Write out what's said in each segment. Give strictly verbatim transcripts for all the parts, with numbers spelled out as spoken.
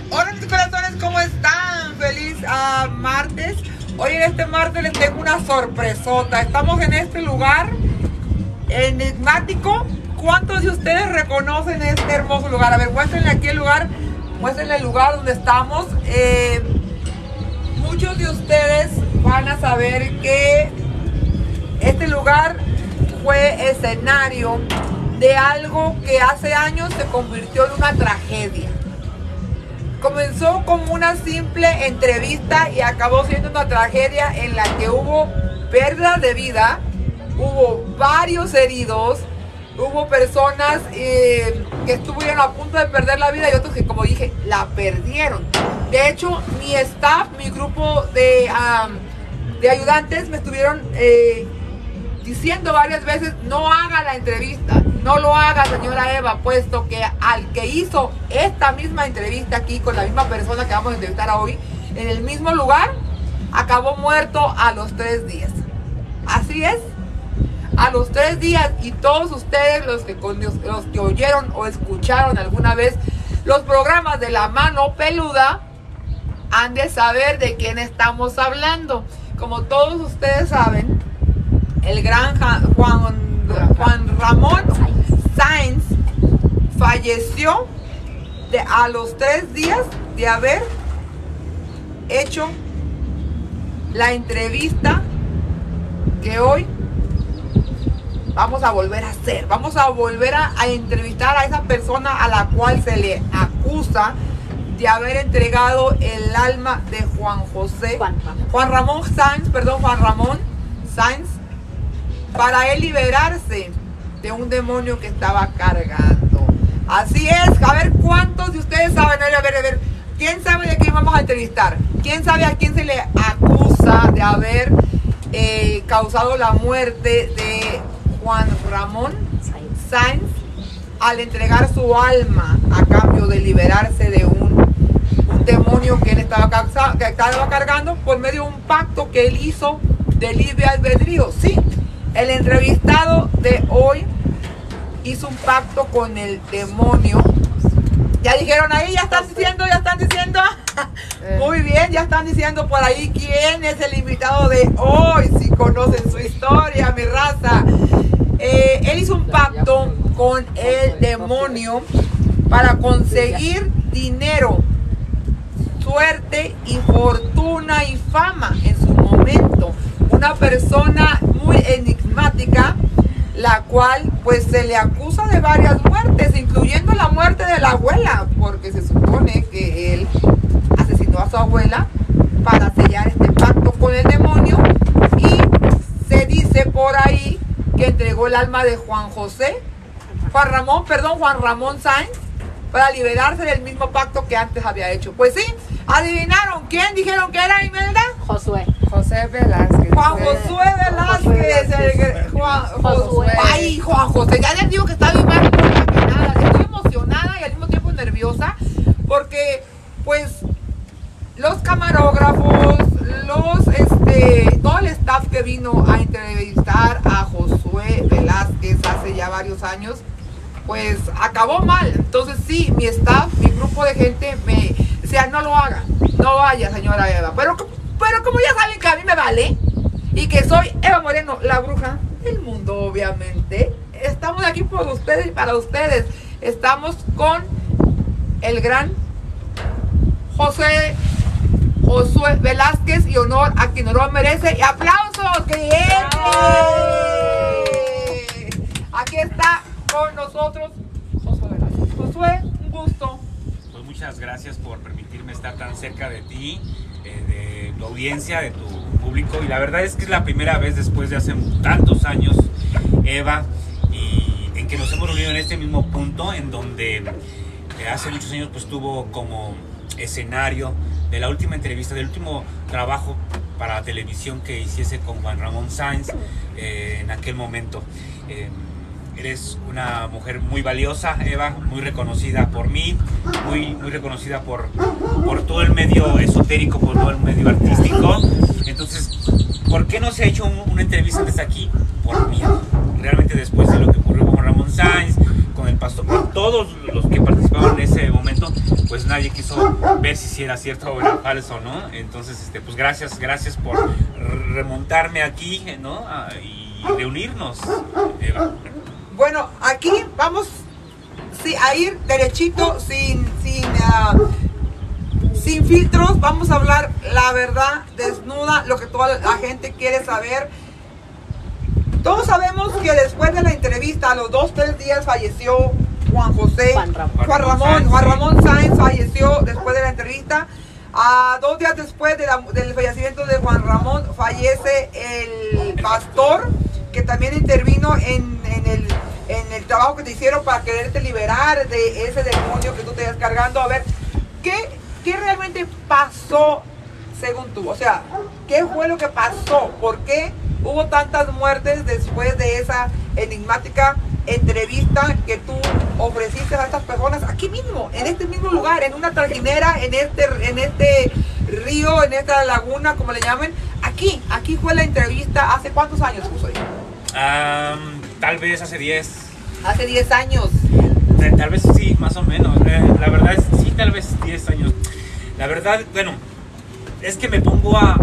Hola mis corazones, ¿cómo están? Feliz uh, martes. Hoy en este martes les tengo una sorpresota. Estamos en este lugar enigmático. ¿Cuántos de ustedes reconocen este hermoso lugar? A ver, muéstrenle aquí el lugar. Muéstrenle el lugar donde estamos. Eh, muchos de ustedes van a saber que este lugar fue escenario de algo que hace años se convirtió en una tragedia. Comenzó como una simple entrevista y acabó siendo una tragedia en la que hubo pérdida de vida, hubo varios heridos, hubo personas eh, que estuvieron a punto de perder la vida y otros que, como dije, la perdieron. De hecho, mi staff, mi grupo de, um, de ayudantes me estuvieron eh, diciendo varias veces: no haga la entrevista, no lo haga, señora Eva, puesto que al que hizo esta misma entrevista aquí con la misma persona que vamos a entrevistar hoy, en el mismo lugar, acabó muerto a los tres días. Así es, a los tres días. Y todos ustedes, los que, los que oyeron o escucharon alguna vez los programas de La Mano Peluda, han de saber de quién estamos hablando. Como todos ustedes saben, el gran Juan, Juan Ramón Sáenz falleció de, a los tres días de haber hecho la entrevista que hoy vamos a volver a hacer. Vamos a volver a, a entrevistar a esa persona a la cual se le acusa de haber entregado el alma de Juan José, Juan, Juan Ramón Sáenz, perdón, Juan Ramón Sáenz, para él liberarse de un demonio que estaba cargando. Así es. A ver, ¿cuántos de ustedes saben? A ver, a ver, ¿quién sabe de quién vamos a entrevistar? ¿Quién sabe a quién se le acusa de haber eh, causado la muerte de Juan Ramón Sáenz al entregar su alma a cambio de liberarse de un, un demonio que él estaba, que estaba cargando por medio de un pacto que él hizo de libre albedrío? Sí. El entrevistado de hoy hizo un pacto con el demonio. Ya dijeron ahí, ya están diciendo, ya están diciendo. Muy bien, ya están diciendo por ahí quién es el invitado de hoy. Si conocen su historia, mi raza. Eh, él hizo un pacto con el demonio para conseguir dinero, suerte y fortuna y fama en su momento. Una persona muy enigmática, la cual pues se le acusa de varias muertes, incluyendo la muerte de la abuela, porque se supone que él asesinó a su abuela para sellar este pacto con el demonio, y se dice por ahí que entregó el alma de Juan José, Juan Ramón, perdón, Juan Ramón Sáenz, para liberarse del mismo pacto que antes había hecho. Pues sí, adivinaron. ¿Quién dijeron que era, Imelda? Josué. José Velázquez. Juan Josué Velázquez. El, Juan Josué. Ay, Juan José. Ya les digo que está bien más que nada. Estoy emocionada y al mismo tiempo nerviosa porque, pues, los camarógrafos, los, este, todo el staff que vino a entrevistar a Josué Velázquez hace ya varios años, pues acabó mal. Entonces sí, mi staff, mi grupo de gente me decía: no lo haga, no vaya, señora Eva. Pero, pero como ya saben que a mí me vale y que soy Eva Moreno, la bruja del mundo, obviamente, estamos aquí por ustedes y para ustedes. Estamos con el gran José Josué Velázquez, y honor a quien no lo merece. Y aplausos, que llegue. Aquí está con nosotros Josué Velázquez. Josué, un gusto. Pues muchas gracias por permitirme estar tan cerca de ti, eh, de tu audiencia, de tu público. Y la verdad es que es la primera vez después de hace tantos años, Eva, y en que nos hemos reunido en este mismo punto, en donde eh, hace muchos años pues tuvo como escenario de la última entrevista, del último trabajo para la televisión que hiciese con Juan Ramón Sáenz eh, en aquel momento. Eh, eres una mujer muy valiosa, Eva, muy reconocida por mí, muy, muy reconocida por, por todo el medio esotérico, por todo el medio artístico. Entonces, ¿por qué no se ha hecho un, una entrevista desde aquí? Por miedo. Realmente después de lo que ocurrió con Ramón Sáenz, con el pastor, con todos los que participaban en ese momento, pues nadie nadie quiso ver si era cierto o era falso, ¿no? Entonces, este, pues gracias, gracias por remontarme aquí, ¿no? Ah, y reunirnos, Eva. Bueno, aquí vamos sí, a ir derechito, sin, sin, uh, sin filtros. Vamos a hablar la verdad desnuda, lo que toda la gente quiere saber. Todos sabemos que después de la entrevista, a los dos, tres días falleció Juan José, Juan Ramón, Juan Ramón, Juan Ramón Sáenz falleció después de la entrevista. A dos días después de la, del fallecimiento de Juan Ramón, fallece el pastor, que también intervino en, en, el, en el trabajo que te hicieron para quererte liberar de ese demonio que tú te estás cargando. A ver, ¿qué, qué realmente pasó según tú? O sea, ¿qué fue lo que pasó? ¿Por qué hubo tantas muertes después de esa enigmática entrevista que tú ofreciste a estas personas aquí mismo, en este mismo lugar, en una trajinera, en este, en este río, en esta laguna, como le llamen? Aquí, aquí fue la entrevista. ¿Hace cuántos años, José? Um, tal vez hace diez. Hace diez años. Tal vez sí, más o menos. Eh, la verdad es sí, tal vez diez años. La verdad, bueno, es que me pongo a, a,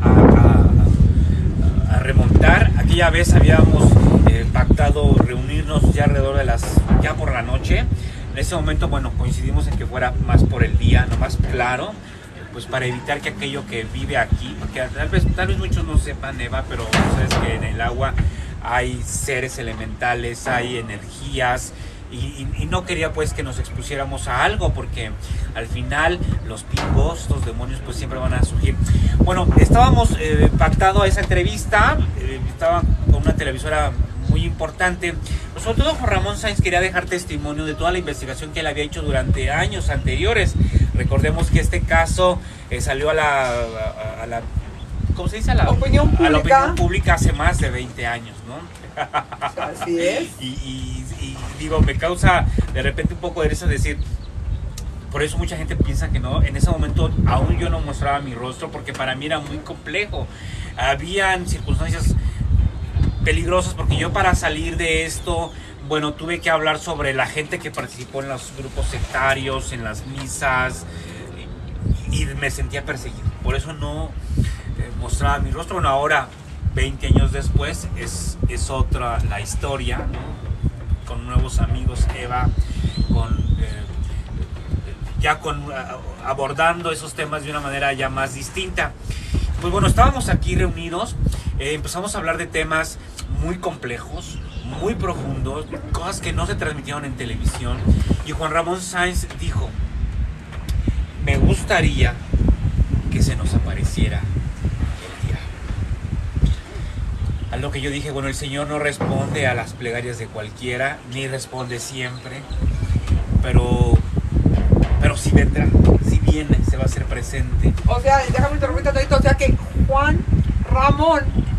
a, a remontar. Aquella vez habíamos eh, pactado reunirnos ya alrededor de las, ya por la noche. En ese momento, bueno, coincidimos en que fuera más por el día, no más claro, pues para evitar que aquello que vive aquí, porque tal vez, tal vez muchos no sepan, Eva, pero sabes que en el agua hay seres elementales, hay energías, y, y, y no quería pues que nos expusiéramos a algo, porque al final los pingos, los demonios pues siempre van a surgir. Bueno, estábamos eh, pactado a esa entrevista, eh, estaba con una televisora muy importante, sobre todo Juan Ramón Sáenz quería dejar testimonio de toda la investigación que él había hecho durante años anteriores. Recordemos que este caso eh, salió a la, a, a la ¿cómo se dice? A la opinión pública, a la opinión pública hace más de veinte años, ¿no? Así es. Y, y, y digo, me causa de repente un poco de risa decir, por eso mucha gente piensa que no. En ese momento aún yo no mostraba mi rostro porque para mí era muy complejo. Habían circunstancias peligrosas porque yo, para salir de esto, bueno, tuve que hablar sobre la gente que participó en los grupos sectarios, en las misas, y, y me sentía perseguido. Por eso no eh, mostraba mi rostro. Bueno, ahora, veinte años después, es, es otra la historia, ¿no? Con nuevos amigos, Eva, con eh, ya con abordando esos temas de una manera ya más distinta. Pues bueno, estábamos aquí reunidos, eh, empezamos a hablar de temas muy complejos, muy profundos, cosas que no se transmitieron en televisión, y Juan Ramón Sáenz dijo: me gustaría que se nos apareciera el diablo. A lo que yo dije, bueno, el Señor no responde a las plegarias de cualquiera, ni responde siempre, pero pero si vendrá, si viene, se va a hacer presente. O sea, déjame interrumpir un poquito, o sea que Juan Ramón,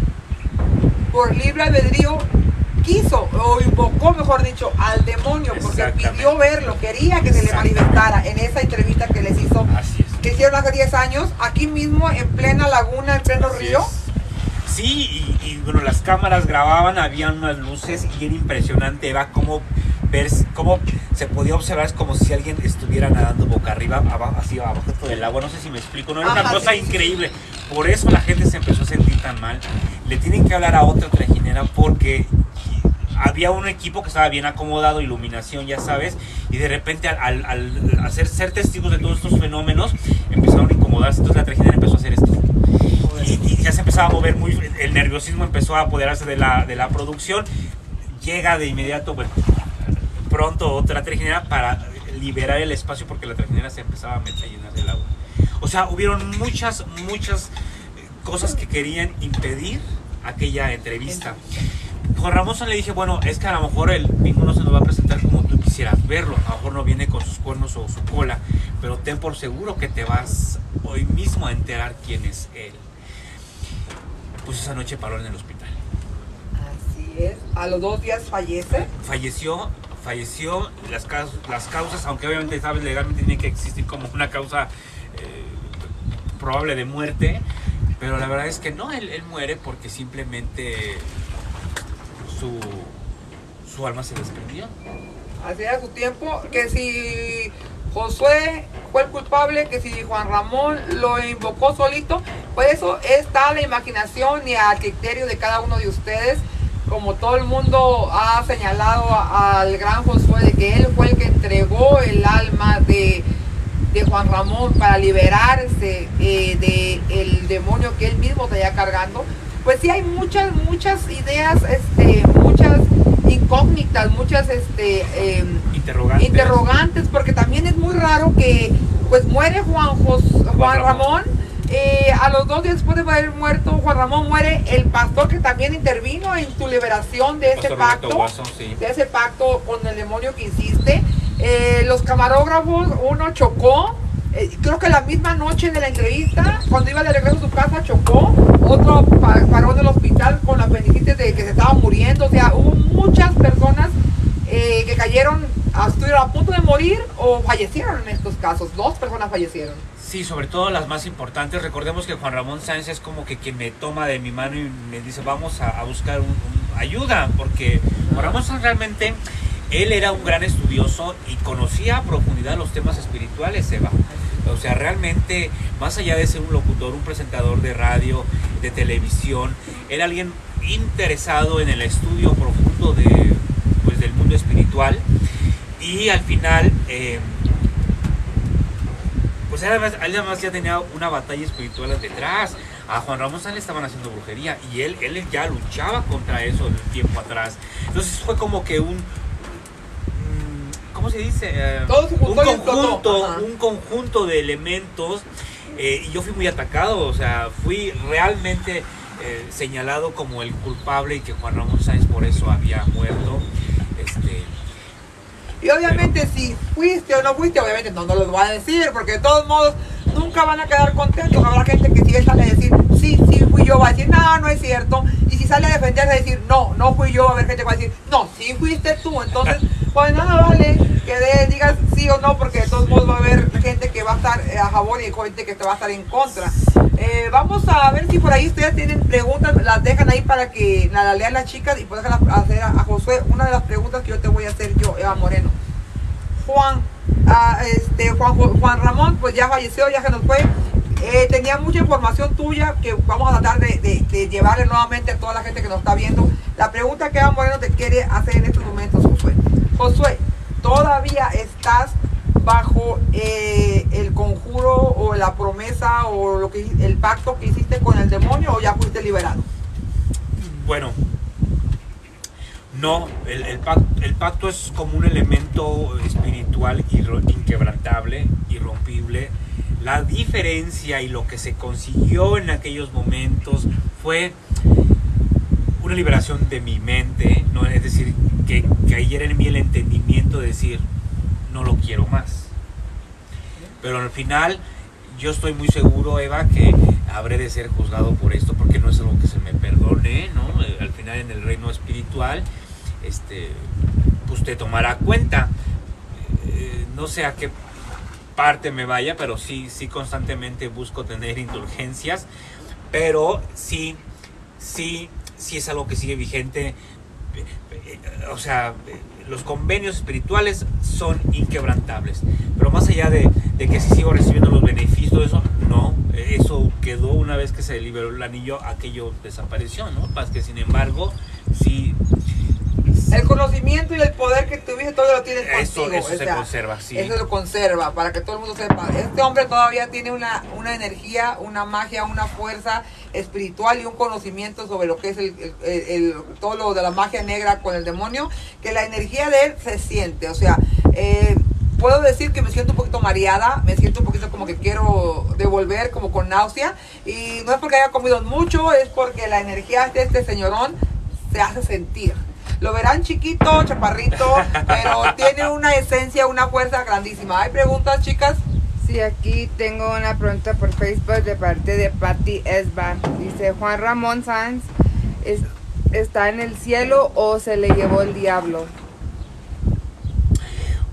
por libre albedrío, quiso, o invocó, mejor dicho, al demonio, porque pidió verlo, quería que se le manifestara en esa entrevista que les hizo, Así es. que hicieron hace diez años, aquí mismo, en plena laguna, en pleno Así río. Es. Sí, y, y bueno, las cámaras grababan, habían unas luces, y era impresionante, Eva, cómo ver, cómo se podía observar, es como si alguien estuviera nadando boca arriba, abajo, así abajo del agua. No sé si me explico, no era una Ajá, cosa sí, increíble. Por eso la gente se empezó a sentir tan mal. Le tienen que hablar a otra trajinera porque había un equipo que estaba bien acomodado, iluminación, ya sabes, y de repente al, al, al hacer ser testigos de todos estos fenómenos empezaron a incomodarse. Entonces la trajinera empezó a hacer esto. Y, y ya se empezaba a mover muy, el nerviosismo empezó a apoderarse de la, de la producción. Llega de inmediato, bueno, pronto otra trajinera para liberar el espacio porque la trajinera se empezaba a meter a llenar del agua. O sea, hubieron muchas, muchas cosas que querían impedir aquella entrevista. Juan Ramón le dije, bueno, es que a lo mejor el pingo no se nos va a presentar como tú quisieras verlo, a lo mejor no viene con sus cuernos o su cola, pero ten por seguro que te vas hoy mismo a enterar quién es él. Pues esa noche paró en el hospital. Así es. A los dos días fallece. Falleció, falleció, las, causas, las causas, aunque obviamente sabes legalmente tiene que existir como una causa eh, probable de muerte, pero la verdad es que no, él, él muere porque simplemente su, su alma se desprendió. Así era su tiempo, que si Josué fue el culpable, que si Juan Ramón lo invocó solito, pues eso está a la imaginación y al criterio de cada uno de ustedes. Como todo el mundo ha señalado a, al gran Josué de que él fue el que entregó el alma de, de Juan Ramón para liberarse eh, del demonio que él mismo traía cargando, pues sí hay muchas, muchas ideas, este, muchas incógnitas, muchas este, eh, interrogantes. interrogantes, porque también es muy raro que pues muere Juan, Jos, Juan, Juan Ramón, Ramón. Eh, a los dos días después de haber muerto Juan Ramón, muere el pastor que también intervino en tu liberación de ese pacto, Guaso, sí. de ese pacto con el demonio que hiciste. Eh, los camarógrafos, uno chocó, eh, creo que la misma noche de la entrevista, cuando iba de regreso a su casa, chocó. Otro paró en el hospital con la apendicitis de que se estaba muriendo. O sea, hubo muchas personas eh, que cayeron, estuvieron a punto de morir o fallecieron en estos casos. Dos personas fallecieron. Sí, sobre todo las más importantes. Recordemos que Juan Ramón Sáenz es como que quien me toma de mi mano y me dice vamos a, a buscar un, un ayuda, porque Juan Ramón Sáenz realmente, él era un gran estudioso y conocía a profundidad los temas espirituales, Eva. O sea, realmente, más allá de ser un locutor, un presentador de radio, de televisión, era alguien interesado en el estudio profundo de, pues, del mundo espiritual. Y al final, eh, pues además, además ya tenía una batalla espiritual detrás. A Juan Ramón Sáenz le estaban haciendo brujería y él, él ya luchaba contra eso un tiempo atrás. Entonces fue como que un... ¿Cómo se dice? Eh, un conjunto, un conjunto de elementos eh, y yo fui muy atacado, o sea, fui realmente eh, señalado como el culpable y que Juan Ramón Sáenz por eso había muerto. Este, y obviamente pero, si fuiste o no fuiste, obviamente no, no lo voy a decir, porque de todos modos nunca van a quedar contentos. Habrá gente que sí sale a decir, sí, sí fui yo, va a decir, no, no es cierto. Y si sale a defenderse, a decir, no, no fui yo, va a haber gente que va a decir, no, sí fuiste tú. Entonces, pues nada vale que de, digas sí o no, porque de todos modos va a haber gente que va a estar a favor y gente que te va a estar en contra. Eh, vamos a ver si por ahí ustedes tienen preguntas, las dejan ahí para que la, la lean las chicas y puedan hacer a, a Josué una de las preguntas que yo te voy a hacer yo, Eva Moreno. Juan, uh, este, Juan, Juan Ramón, pues ya falleció, ya se nos fue. Eh, tenía mucha información tuya que vamos a tratar de, de, de llevarle nuevamente a toda la gente que nos está viendo. La pregunta que Eva Moreno te quiere hacer en estos momentos, Josué. Josué, ¿todavía estás bajo eh, el conjuro o la promesa o lo que el pacto que hiciste con el demonio o ya fuiste liberado? Bueno, no, el, el, pacto, el pacto es como un elemento espiritual inquebrantable, irrompible. La diferencia y lo que se consiguió en aquellos momentos fue una liberación de mi mente, ¿no? Es decir, que cayera en mí el entendimiento de decir, no lo quiero más. Pero al final, yo estoy muy seguro, Eva, que habré de ser juzgado por esto, porque no es algo que se me perdone, ¿no? Al final, en el reino espiritual, este, pues te tomará cuenta. Eh, no sé a qué parte me vaya, pero sí, sí constantemente busco tener indulgencias, pero sí, sí, sí es algo que sigue vigente. O sea, los convenios espirituales son inquebrantables, pero más allá de, de que si sigo recibiendo los beneficios de eso, no, eso quedó una vez que se liberó el anillo, aquello desapareció, ¿no? Más que sin embargo, sí. El conocimiento y el poder que tuviste todo lo tienes contigo. Eso, eso o se sea, conserva, sí. Eso lo conserva, para que todo el mundo sepa. Este hombre todavía tiene una, una energía, una magia, una fuerza espiritual y un conocimiento sobre lo que es el, el, el, el, todo lo de la magia negra con el demonio, que la energía de él se siente. O sea, eh, puedo decir que me siento un poquito mareada, me siento un poquito como que quiero devolver, como con náusea. Y no es porque haya comido mucho, es porque la energía de este señorón se hace sentir. Lo verán chiquito, chaparrito, pero tiene una esencia, una fuerza grandísima. ¿Hay preguntas, chicas? Sí, aquí tengo una pregunta por Facebook de parte de Patti Esba. Dice, ¿Juan Ramón Sáenz es, está en el cielo o se le llevó el diablo?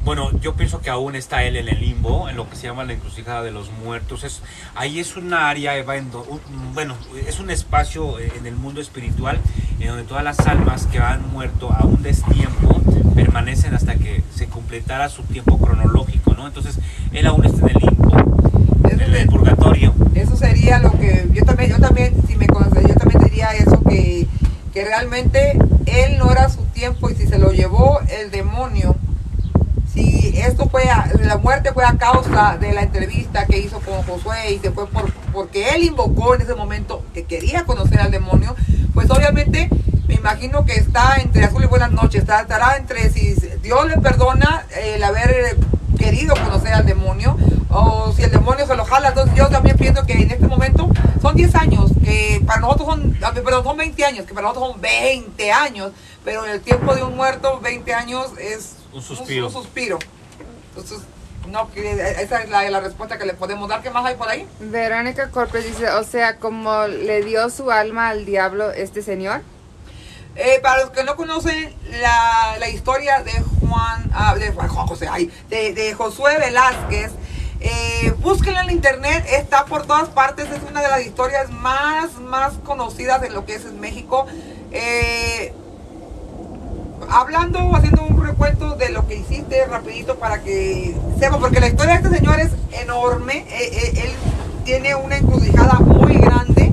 Bueno, yo pienso que aún está él en el limbo, en lo que se llama la encrucijada de los muertos. Es, ahí es una área, Eva, en do, un, bueno, es un espacio en el mundo espiritual en donde todas las almas que han muerto a un destiempo permanecen hasta que se completara su tiempo cronológico, ¿no? Entonces, él aún está en el limbo, en el, el purgatorio. Eso sería lo que yo también, yo también, si me conoces, yo también diría eso, que, que realmente él no era su tiempo y si se lo llevó el demonio. Si esto fue, a, la muerte fue a causa de la entrevista que hizo con Josué y se fue por, porque él invocó en ese momento que quería conocer al demonio, pues obviamente me imagino que está entre azul y buenas noches, está, estará entre si Dios le perdona el haber querido conocer al demonio o si el demonio se lo jala. Entonces yo también pienso que en este momento son diez años, que para nosotros son, perdón, son veinte años, que para nosotros son veinte años, pero en el tiempo de un muerto, veinte años es un suspiro. Un, un suspiro. Entonces, no, esa es la, la respuesta que le podemos dar. ¿Qué más hay por ahí? Verónica Corpes dice, o sea, como le dio su alma al diablo este señor. Eh, para los que no conocen la, la historia de Juan, ah, de, Juan José, ay, de, de Josué Velázquez, eh, búsquenla en la internet, está por todas partes, es una de las historias más, más conocidas de lo que es en México. Eh, hablando, haciendo un recuento de lo que hiciste rapidito para que sepa, porque la historia de este señor es enorme, eh, eh, él tiene una encrucijada muy grande,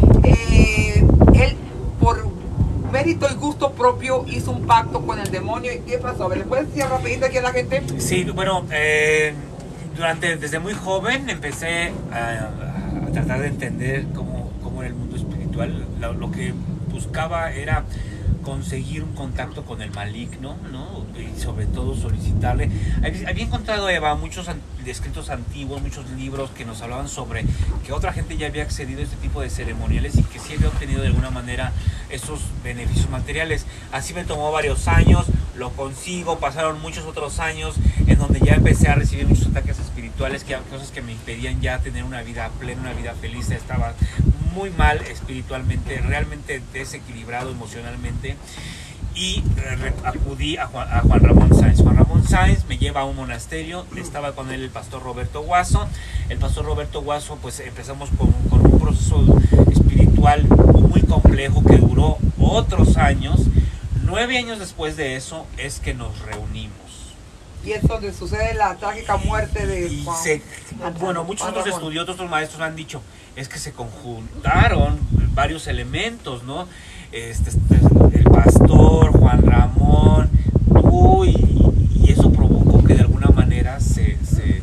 eh, él por mérito y gusto propio hizo un pacto con el demonio. ¿Y qué pasó? ¿Le puedes decir rapidito aquí a la gente? Sí, bueno, eh, durante, desde muy joven empecé a, a tratar de entender cómo, cómo era el mundo espiritual. Lo, lo que buscaba era conseguir un contacto con el maligno, ¿no? Y sobre todo solicitarle. Había encontrado, Eva, muchos escritos antiguos, muchos libros que nos hablaban sobre que otra gente ya había accedido a este tipo de ceremoniales y que sí había obtenido de alguna manera esos beneficios materiales. Así me tomó varios años, lo consigo, pasaron muchos otros años en donde ya empecé a recibir muchos ataques espirituales, que cosas que me impedían ya tener una vida plena, una vida feliz. Estaba muy mal espiritualmente, realmente desequilibrado emocionalmente, y acudí a Juan, a Juan Ramón Sáenz. Juan Ramón Sáenz me lleva a un monasterio, estaba con él el pastor Roberto Guaso. El pastor Roberto Guaso, pues empezamos con, con un proceso espiritual muy complejo que duró otros años. Nueve años después de eso es que nos reunimos. Y es donde sucede la trágica muerte de y Juan. Se, bueno, muchos otros estudiosos, otros maestros han dicho, es que se conjuntaron varios elementos, ¿no? Este, este, el pastor, Juan Ramón, tú, y, y eso provocó que de alguna manera se, se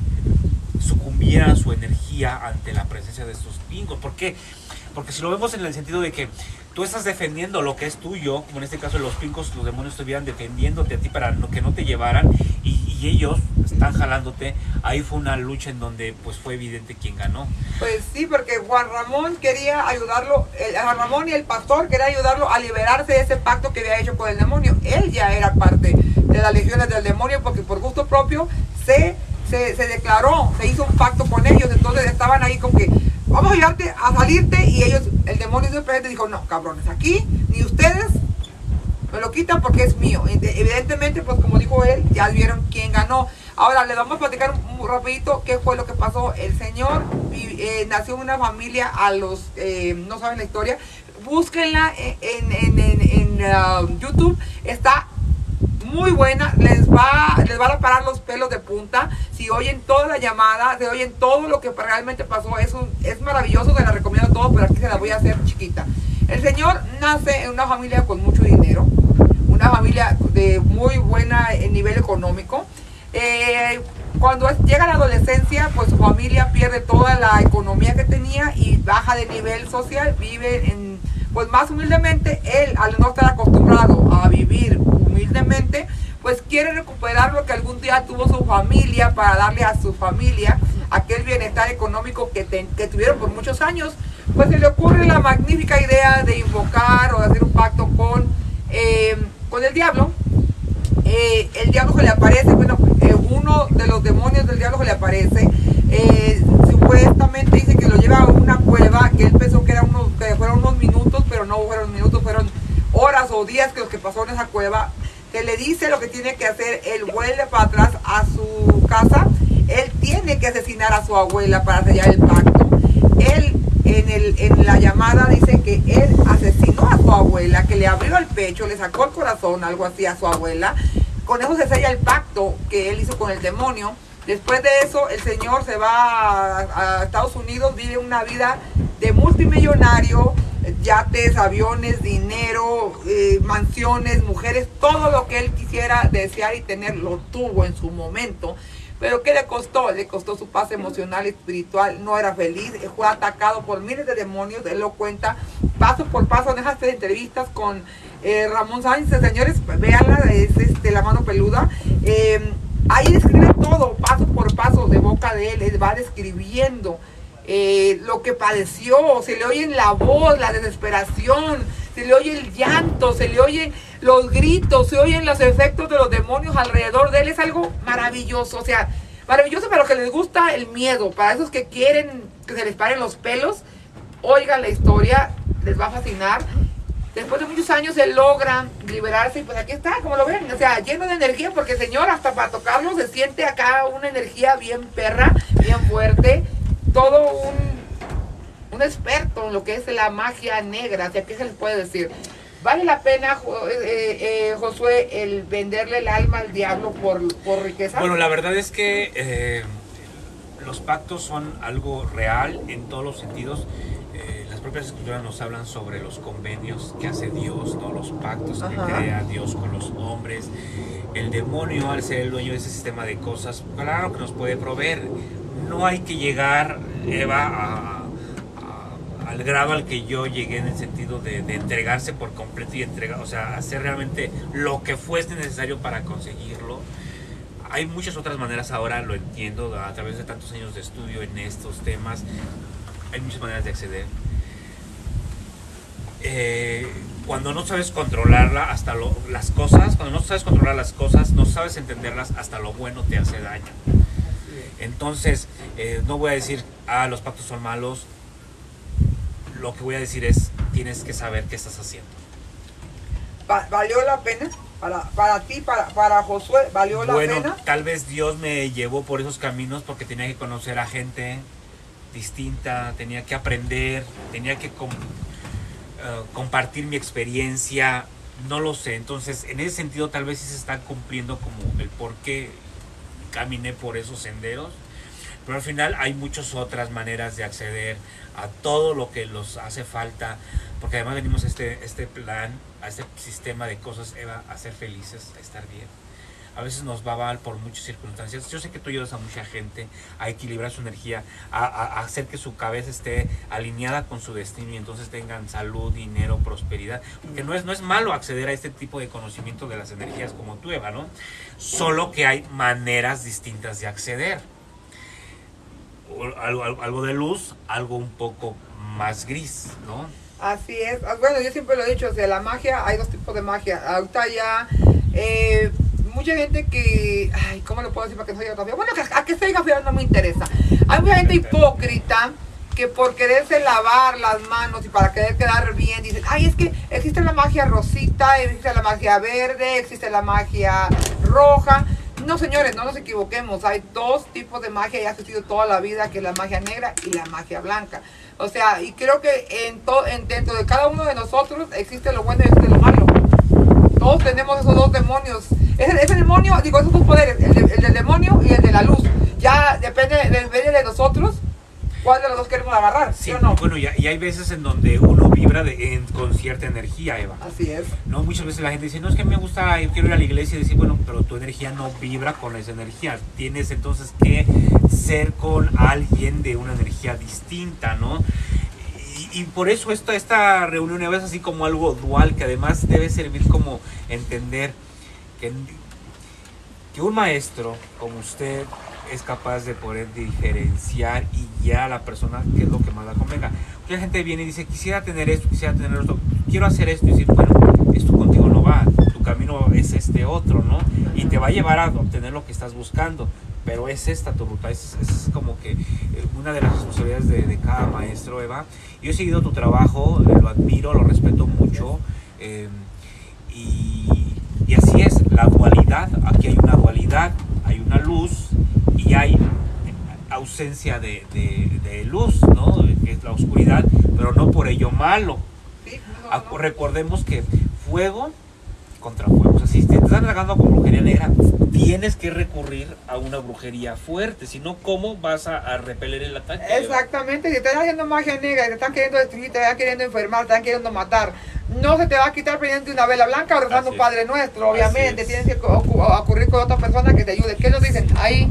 sucumbiera su energía ante la presencia de estos pingos. ¿Por qué? Porque si lo vemos en el sentido de que tú estás defendiendo lo que es tuyo, como en este caso los pincos, los demonios estuvieran defendiéndote a ti para no, que no te llevaran, y, y ellos están jalándote. Ahí fue una lucha en donde pues fue evidente quién ganó. Pues sí, porque Juan Ramón quería ayudarlo, el, Juan Ramón y el pastor quería ayudarlo a liberarse de ese pacto que había hecho con el demonio. Él ya era parte de las legiones del demonio porque por gusto propio se, se, se declaró, se hizo un pacto con ellos. Entonces estaban ahí con que vamos a ayudarte a salirte, y ellos, el demonio siempre dijo, no, cabrones, aquí ni ustedes me lo quitan porque es mío. Evidentemente, pues como dijo él, ya vieron quién ganó. Ahora les vamos a platicar un rapidito qué fue lo que pasó. El señor eh, nació en una familia a los, eh, no saben la historia, búsquenla en, en, en, en uh, YouTube, está muy buena, les va, les van a parar los pelos de punta. Si oyen toda la llamada, si oyen todo lo que realmente pasó, es, un, es maravilloso, se la recomiendo a todos, pero aquí se la voy a hacer chiquita. El señor nace en una familia con mucho dinero, una familia de muy buena nivel económico. Eh, cuando es, llega la adolescencia, pues su familia pierde toda la economía que tenía y baja de nivel social, vive en, pues más humildemente. Él, al no estar acostumbrado a vivir humildemente, pues quiere recuperar lo que algún día tuvo su familia para darle a su familia aquel bienestar económico que, te, que tuvieron por muchos años. Pues se le ocurre la magnífica idea de invocar o de hacer un pacto con, eh, con el diablo. Eh, el diablo se le aparece, bueno, eh, uno de los demonios del diablo se le aparece. Eh, supuestamente dice que lo lleva a una cueva, que él pensó que, era unos, que fueron unos minutos, pero no fueron minutos, fueron horas o días que los que pasó en esa cueva. se le dice lo que tiene que hacer, él vuelve para atrás a su casa, él tiene que asesinar a su abuela para sellar el pacto. Él en, el, en la llamada dice que él asesinó a su abuela, que le abrió el pecho, le sacó el corazón, algo así a su abuela. Con eso se sella el pacto que él hizo con el demonio. Después de eso, el señor se va a, a Estados Unidos, vive una vida de multimillonario, yates, aviones, dinero, eh, mansiones, mujeres, todo lo que él quisiera desear y tener, lo tuvo en su momento. Pero ¿qué le costó? Le costó su paz emocional y espiritual, no era feliz, fue atacado por miles de demonios, él lo cuenta paso por paso en esas entrevistas con eh, Ramón Sáenz. Señores, véanla, es este, La Mano Peluda. Eh, ahí describe todo, paso por paso, de boca de él, él va describiendo eh, lo que padeció, se le oye en la voz la desesperación, se le oye el llanto, se le oyen los gritos, se oyen los efectos de los demonios alrededor de él. Es algo maravilloso, o sea, maravilloso para los que les gusta el miedo, para esos que quieren que se les paren los pelos, oigan la historia, les va a fascinar. Después de muchos años él logra liberarse y pues aquí está, como lo ven, o sea, lleno de energía, porque el señor hasta para tocarlo se siente acá una energía bien perra, bien fuerte, todo un... un experto en lo que es la magia negra, o sea, ¿qué se les puede decir? ¿Vale la pena, eh, eh, Josué, el venderle el alma al diablo por, por riqueza? Bueno, la verdad es que eh, los pactos son algo real en todos los sentidos. Eh, las propias escrituras nos hablan sobre los convenios que hace Dios, ¿no? Los pactos que Ajá. crea Dios con los hombres. El demonio, al ser el dueño de ese sistema de cosas, claro que nos puede proveer. No hay que llegar, Eva, a... al grado al que yo llegué, en el sentido de, de entregarse por completo y entregar, o sea, hacer realmente lo que fuese necesario para conseguirlo. Hay muchas otras maneras, ahora lo entiendo, a través de tantos años de estudio en estos temas, hay muchas maneras de acceder. Eh, cuando no sabes controlarla, hasta lo, las cosas, cuando no sabes controlar las cosas, no sabes entenderlas, hasta lo bueno te hace daño. Entonces, eh, no voy a decir, ah, los pactos son malos. Lo que voy a decir es, tienes que saber qué estás haciendo. ¿Valió la pena? Para, para ti, para, para Josué, ¿valió la bueno, pena? Bueno, tal vez Dios me llevó por esos caminos porque tenía que conocer a gente distinta, tenía que aprender, tenía que com, uh, compartir mi experiencia, no lo sé. Entonces, en ese sentido, tal vez sí se está cumpliendo como el por qué caminé por esos senderos. Pero al final hay muchas otras maneras de acceder a todo lo que nos hace falta, porque además venimos a este, este plan, a este sistema de cosas, Eva, a ser felices, a estar bien. A veces nos va mal por muchas circunstancias. Yo sé que tú ayudas a mucha gente a equilibrar su energía, a, a, a hacer que su cabeza esté alineada con su destino y entonces tengan salud, dinero, prosperidad. Porque no es, no es malo acceder a este tipo de conocimiento de las energías como tú, Eva, ¿no? Solo que hay maneras distintas de acceder. Algo, algo, algo de luz, algo un poco más gris, ¿no? Así es. Bueno, yo siempre lo he dicho, o sea, la magia, hay dos tipos de magia. Ahorita ya, eh, mucha gente que, ay, ¿cómo lo puedo decir para que no se diga tan feo? Bueno, a que se diga feo no me interesa. Hay mucha gente hipócrita que por quererse lavar las manos y para querer quedar bien, dicen, ay, es que existe la magia rosita, existe la magia verde, existe la magia roja. No, señores, no nos equivoquemos. Hay dos tipos de magia y ha existido toda la vida, que es la magia negra y la magia blanca. O sea, y creo que en to, en, dentro de cada uno de nosotros existe lo bueno y existe lo malo. Todos tenemos esos dos demonios. Ese, ese demonio, digo, esos dos poderes, el, de, el del demonio y el de la luz. Ya depende, depende de nosotros cuál de los dos queremos agarrar, ¿sí, ¿sí o no? Bueno, y, y hay veces en donde uno vibra de, en, con cierta energía, Eva. Así es. No, muchas veces la gente dice, no, es que me gusta, yo quiero ir a la iglesia y decir, bueno, pero tu energía no vibra con esa energía. Tienes entonces que ser con alguien de una energía distinta, ¿no? Y, y por eso esta, esta reunión es así como algo dual, que además debe servir como entender que, que un maestro como usted es capaz de poder diferenciar y guiar a la persona qué es lo que más la convenga. Mucha gente viene y dice, quisiera tener esto, quisiera tener esto, quiero hacer esto, y decir, bueno, esto contigo no va, tu camino es este otro, ¿no? Y te va a llevar a obtener lo que estás buscando, pero es esta tu ruta, es, es como que una de las responsabilidades de, de cada maestro, Eva. Yo he seguido tu trabajo, lo admiro, lo respeto mucho, eh, y, y así es. la dualidad. Aquí hay una dualidad, hay una luz y hay ausencia de, de, de luz, ¿no? Que es la oscuridad, pero no por ello malo. Sí, no, no, no. Recordemos que fuego contra fuego. O sea, si te están atacando con brujería negra, tienes que recurrir a una brujería fuerte, si no, ¿cómo vas a, a repeler el ataque? Exactamente, si estás haciendo magia negra, te están queriendo destruir, te están queriendo enfermar, te están queriendo matar, no se te va a quitar prendiendo una vela blanca o rezando un Padre Nuestro, obviamente, tienes que ocurrir con otra persona que te ayude. ¿Qué nos dicen ahí?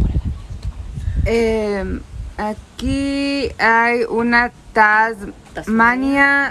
Eh, aquí hay una Tasmania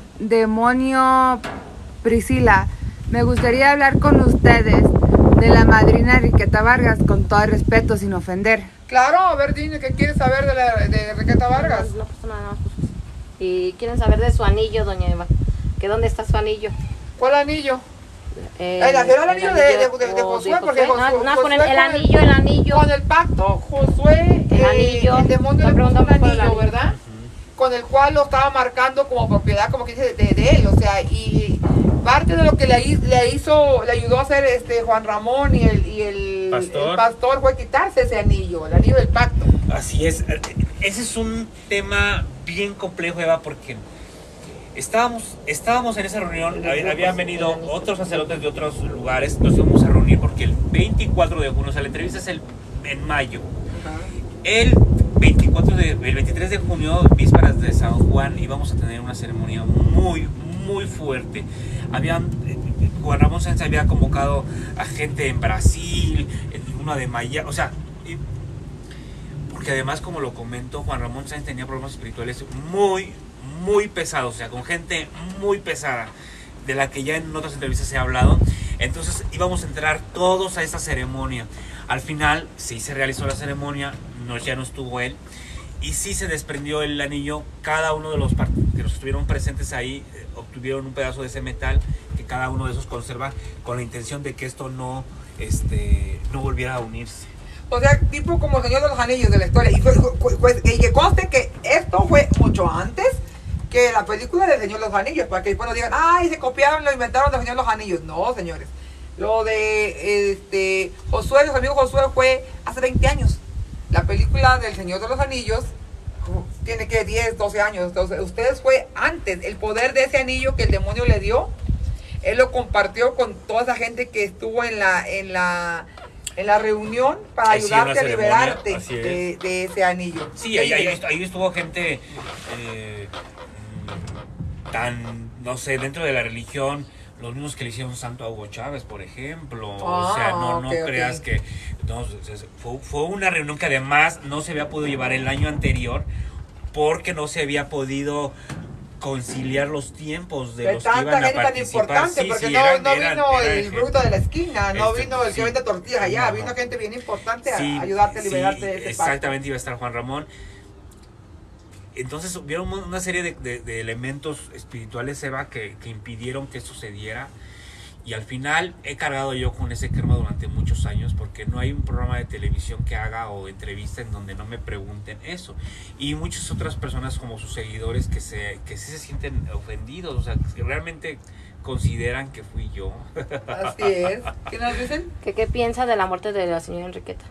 demonio Priscila. Me gustaría hablar con ustedes de la madrina Enriqueta Vargas, con todo el respeto, sin ofender. Claro, a ver, dime, ¿qué quieres saber de, la, de Enriqueta Vargas? No, no, no, no, no. Y quieren saber de su anillo, doña Eva. ¿Que dónde está su anillo? ¿Cuál anillo? Eh, el, el, el anillo de, de, de, de Josué, de porque Josué, no, no, Josué con el, el con anillo, el anillo. Con el pacto, Josué, el eh, anillo. el demonio le puso un por el anillo, anillo, ¿verdad? Uh-huh. Con el cual lo estaba marcando como propiedad, como que dice, de, de él, o sea, y parte de lo que le, le hizo, le ayudó a hacer este Juan Ramón y el, y el, pastor. el pastor fue quitarse ese anillo, el anillo del pacto. Así es, ese es un tema bien complejo, Eva, porque estábamos, estábamos en esa reunión, habían venido otros sacerdotes de otros lugares, nos íbamos a reunir porque el veinticuatro de junio, o sea, la entrevista es el, en mayo, uh-huh. el veinticuatro de, el veintitrés de junio, vísperas de San Juan, íbamos a tener una ceremonia muy, muy fuerte. Habían, Juan Ramón Sáenz había convocado a gente en Brasil, en una de Miami, o sea, porque además, como lo comento, Juan Ramón Sáenz tenía problemas espirituales muy, muy pesados, o sea, con gente muy pesada, de la que ya en otras entrevistas se ha hablado. Entonces íbamos a entrar todos a esa ceremonia. Al final sí se realizó la ceremonia, no, ya no estuvo él, y sí se desprendió el anillo. Cada uno de los que los estuvieron presentes ahí eh, obtuvieron un pedazo de ese metal que cada uno de esos conserva, con la intención de que esto no, este, no volviera a unirse. O sea, tipo como el Señor de los Anillos de la historia. Y, fue, fue, fue, y que conste que esto fue mucho antes que la película del Señor de los Anillos, para que después nos digan, ay, se copiaron, lo inventaron del Señor de los Anillos. No, señores. Lo de este Josué, los amigos Josué, fue hace veinte años. La película del Señor de los Anillos tiene que diez, doce años. Entonces, ustedes fue antes. El poder de ese anillo que el demonio le dio, él lo compartió con toda esa gente que estuvo en la, en la, en la reunión para Ahí sí, ayudarte a ceremonia, liberarte de, de ese anillo. Sí, ahí, ahí, ahí estuvo gente eh, tan, no sé, dentro de la religión, los mismos que le hicieron santo a Hugo Chávez, por ejemplo. Ah, o sea, no, no okay, creas okay. que... No, fue, fue una reunión que además no se había podido llevar el año anterior porque no se había podido conciliar los tiempos de, de los que iban a participar. Tan importante, sí, porque sí, no, eran, no vino eran, eran el gente, bruto de la esquina, no este, vino el que sí, vende tortillas allá, no, no. Vino gente bien importante sí, a ayudarte a liberarte sí, de ese exactamente, pacto. Iba a estar Juan Ramón. Entonces hubieron una serie de, de, de elementos espirituales, Eva, que, que impidieron que eso sucediera. Y al final he cargado yo con ese karma durante muchos años, porque no hay un programa de televisión que haga o entrevista en donde no me pregunten eso. Y muchas otras personas como sus seguidores que, se, que sí se sienten ofendidos, o sea, que realmente consideran que fui yo. Así es. ¿Qué nos dicen? ¿Qué, qué piensa de la muerte de la señora Enriqueta?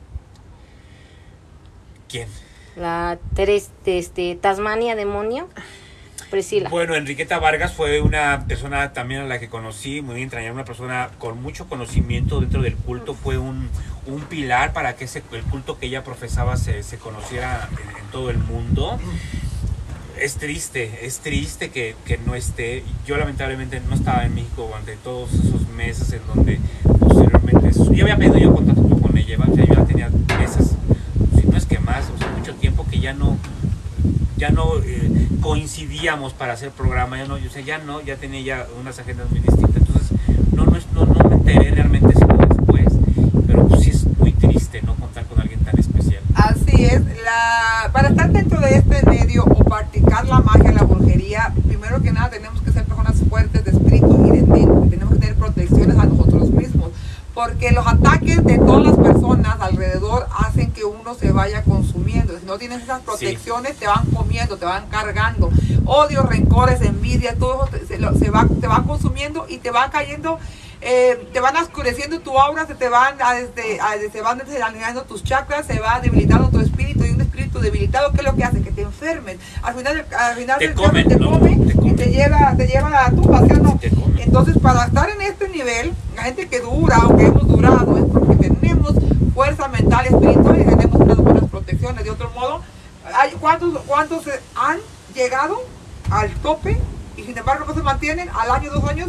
¿Quién? La Teres, este, Tasmania demonio. Priscila. Bueno, Enriqueta Vargas fue una persona también a la que conocí, muy entrañable, una persona con mucho conocimiento dentro del culto, fue un, un pilar para que ese, el culto que ella profesaba se, se conociera en, en todo el mundo. Es triste, es triste que, que no esté. Yo lamentablemente no estaba en México durante todos esos meses en donde posteriormente, yo había pedido yo contacto con ella, o sea, yo ya tenía meses, si no es que más, o sea, mucho tiempo que ya no ya no eh, coincidíamos para hacer programa, ya no, yo sé, ya no, ya tenía ya unas agendas muy distintas, entonces no, no, no, no me enteré realmente sino después, pero pues sí es muy triste no contar con alguien tan especial. Así es, la, para estar dentro de este medio o practicar la magia, la brujería, primero que nada tenemos que ser personas fuertes de espíritu y de mente, tenemos que tener protecciones a nosotros mismos, porque los ataques de todas las personas alrededor hacen que uno se vaya consumiendo. Si no tienes esas protecciones, sí, te van comiendo, te van cargando. Odio, rencores, envidia, todo eso se, se, va, te va consumiendo y te va cayendo eh, te van oscureciendo tu aura, se te van, a, este, a, se van desalineando tus chakras, se va debilitando tu espíritu, y un espíritu debilitado, ¿qué es lo que hace? Que te enfermes. Al final, al final te del comen, te ¿no? come te y te lleva, te lleva a la tumba, ¿sí o no? Te comen. Entonces, para estar en este nivel, la gente que dura, aunque hemos durado, es porque tenemos fuerza mental, espiritual, y tenemos unas buenas protecciones. De otro modo, hay, ¿cuántos, cuántos han llegado al tope y sin embargo no se mantienen al año, dos años?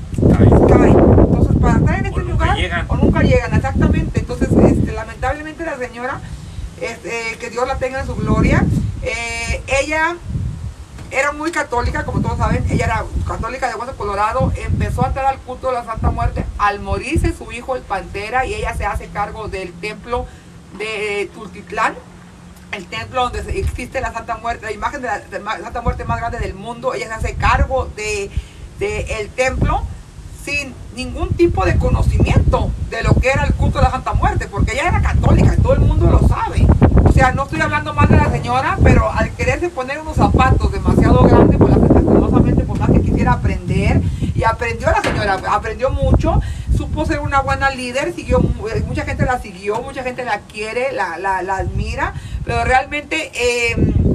Caen. Entonces, para estar en este o nunca lugar, llegan. o nunca llegan, exactamente. Entonces, este, lamentablemente la señora, este, que Dios la tenga en su gloria, eh, ella era muy católica, como todos saben, ella era católica de Hueso Colorado, empezó a entrar al culto de la Santa Muerte al morirse su hijo el Pantera, y ella se hace cargo del templo de Tultitlán, el templo donde existe la Santa Muerte, la imagen de la, de la Santa Muerte más grande del mundo. Ella se hace cargo de, de el templo sin ningún tipo de conocimiento de lo que era el culto de la Santa Muerte, porque ella era católica y todo el mundo lo sabe. O sea, no estoy hablando mal de la señora, pero al quererse poner unos zapatos demasiado grandes, pues lastimosamente, por más que quisiera aprender, y aprendió la señora, aprendió mucho, supo ser una buena líder, siguió, mucha gente la siguió, mucha gente la quiere, la, la, la admira, pero realmente eh,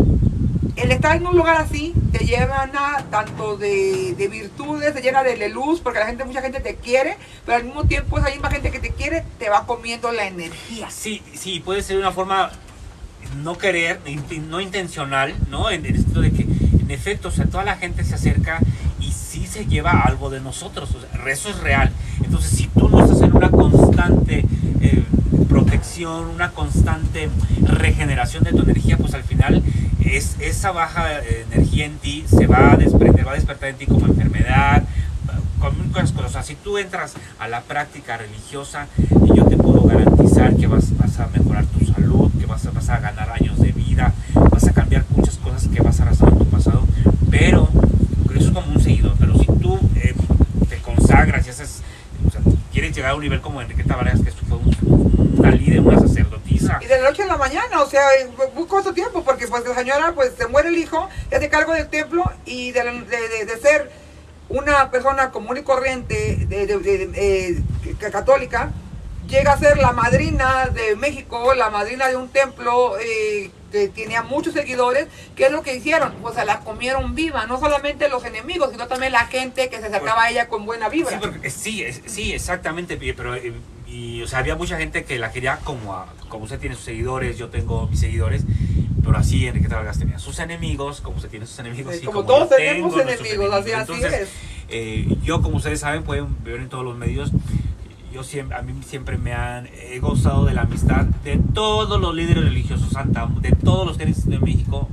el estar en un lugar así te llena tanto de, de virtudes, te llena de, de luz, porque la gente, mucha gente te quiere, pero al mismo tiempo esa misma gente que te quiere te va comiendo la energía. Sí, sí, puede ser una forma no querer, no intencional, ¿no? En el sentido de que, en efecto, o sea, toda la gente se acerca y sí se lleva algo de nosotros, o sea, eso es real. Entonces, si tú no estás en una constante eh, protección, una constante regeneración de tu energía, pues al final es, esa baja eh, energía en ti se va a desprender, va a despertar en ti como enfermedad, con muchas cosas. O sea, si tú entras a la práctica religiosa, yo te puedo garantizar que vas, vas a mejorar tu salud, que vas a, vas a ganar años de vida, vas a cambiar muchas cosas que vas a arrastrar en tu pasado, pero eso es como un seguidor. Pero si tú eh, te consagras y haces, o sea, quieres llegar a un nivel como Enriqueta Vargas, que esto fue un, una líder, una sacerdotisa. Y de la noche a la mañana, o sea, muy corto tiempo, porque pues la señora, pues se muere el hijo, se hace cargo del templo, y de, de, de, de ser una persona común y corriente, de, de, de, de, eh, católica, llega a ser la madrina de México, la madrina de un templo eh, que tenía muchos seguidores. ¿Qué es lo que hicieron? Pues se la comieron viva, no solamente los enemigos, sino también la gente que se acercaba a ella con buena vibra. Sí, porque, sí, sí, exactamente, pero y, y, o sea, había mucha gente que la quería como, a, como usted tiene sus seguidores, yo tengo mis seguidores, pero así Enriqueta Vargas tenía sus enemigos, como usted tiene sus enemigos. Sí, y como, como todos yo tenemos tengo enemigos, nuestros así, Entonces, así es. Eh, yo, como ustedes saben, pueden ver en todos los medios, yo siempre, a mí siempre me han he gozado de la amistad de todos los líderes religiosos, Santa, de todos los que han existido en México.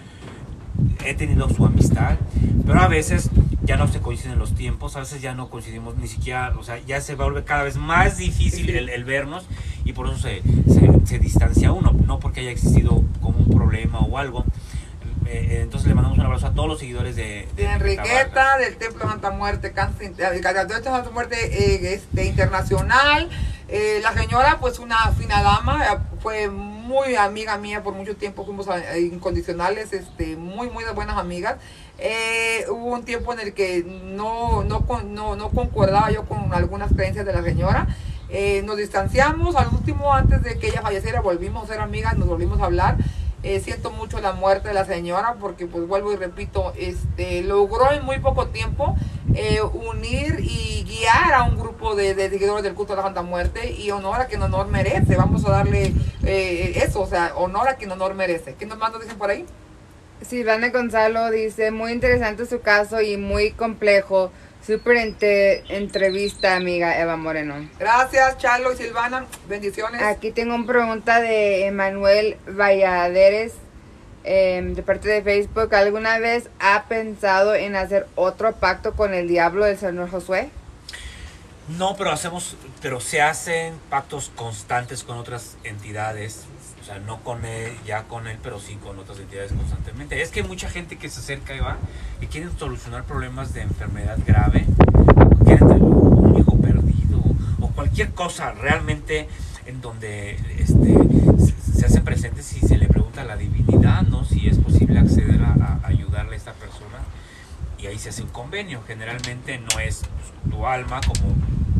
He tenido su amistad, pero a veces ya no se coinciden los tiempos, a veces ya no coincidimos ni siquiera, o sea, ya se vuelve cada vez más difícil el, el vernos, y por eso se, se, se distancia uno, no porque haya existido como un problema o algo. Eh, entonces le mandamos un abrazo a todos los seguidores de, de, de Enriqueta, del Templo Santa Muerte, Cáncer, del Templo Santa Muerte eh, este, internacional. Eh, la señora, pues una fina dama, eh, fue muy amiga mía por mucho tiempo, fuimos a, incondicionales, este, muy, muy buenas amigas. Eh, hubo un tiempo en el que no, no, no, no concordaba yo con algunas creencias de la señora. Eh, nos distanciamos, al último, antes de que ella falleciera, volvimos a ser amigas, nos volvimos a hablar. Eh, siento mucho la muerte de la señora, porque pues vuelvo y repito, este, logró en muy poco tiempo eh, unir y guiar a un grupo de, de seguidores del culto de la Santa Muerte, y honor a quien honor merece. Vamos a darle eh, eso, o sea, honor a quien honor merece. ¿Qué nos mandan, dicen por ahí? Silvana Gonzalo dice, muy interesante su caso y muy complejo. Súper entre, entrevista, amiga Eva Moreno. Gracias, Charlo y Silvana. Bendiciones. Aquí tengo una pregunta de Emanuel Valladares, eh, de parte de Facebook. ¿Alguna vez ha pensado en hacer otro pacto con el diablo del señor Josué? No, pero hacemos, pero se hacen pactos constantes con otras entidades. O sea, no con él, ya con él, pero sí con otras entidades constantemente. Es que hay mucha gente que se acerca y va y quieren solucionar problemas de enfermedad grave, quieren tener un hijo perdido o cualquier cosa realmente en donde este, se, se hacen presentes y se le pregunta a la divinidad, ¿no? Si es posible acceder a, a ayudarle a esta persona, y ahí se hace un convenio. Generalmente no es tu alma como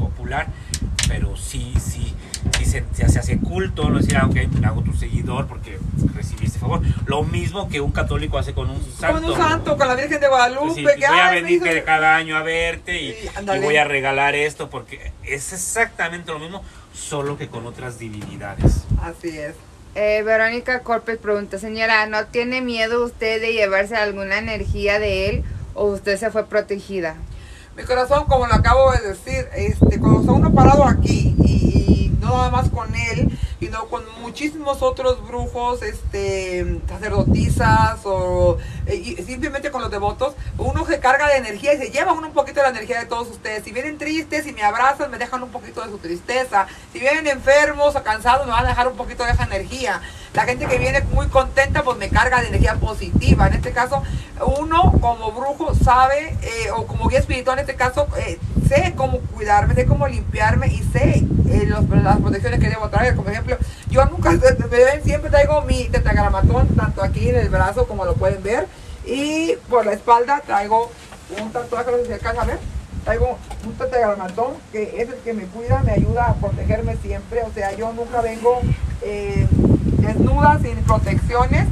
popular, pero sí, sí, sí se, se, se hace culto, no decir, aunque me hago tu seguidor porque recibí este favor. Lo mismo que un católico hace con un santo. Con un santo, con la Virgen de Guadalupe. Pues sí, que, voy a ay, venir me hizo- de cada año a verte y, Sí, y ándale. voy a regalar esto porque es exactamente lo mismo, solo que con otras divinidades. Así es. Eh, Verónica Corpes pregunta, señora, ¿no tiene miedo usted de llevarse alguna energía de él o usted se fue protegida? Mi corazón, como lo acabo de decir, este, cuando está uno parado aquí y, y no nada más con él, sino con muchísimos otros brujos, este, sacerdotisas o eh, y simplemente con los devotos, uno se carga de energía y se lleva uno un poquito de la energía de todos ustedes. Si vienen tristes y me abrazan, me dejan un poquito de su tristeza. Si vienen enfermos o cansados, me van a dejar un poquito de esa energía. La gente que viene muy contenta, pues me carga de energía positiva. En este caso, uno como brujo sabe, eh, o como guía espiritual en este caso, eh, sé cómo cuidarme, sé cómo limpiarme y sé eh, los, las protecciones que debo traer. Como ejemplo, yo nunca, me ven, siempre traigo mi tetragramatón, tanto aquí en el brazo como lo pueden ver, y por la espalda traigo un tatuaje, no sé si se alcanza a ver. Traigo un tetragramatón que es el que me cuida, me ayuda a protegerme siempre. O sea, yo nunca vengo eh, desnuda, sin protecciones.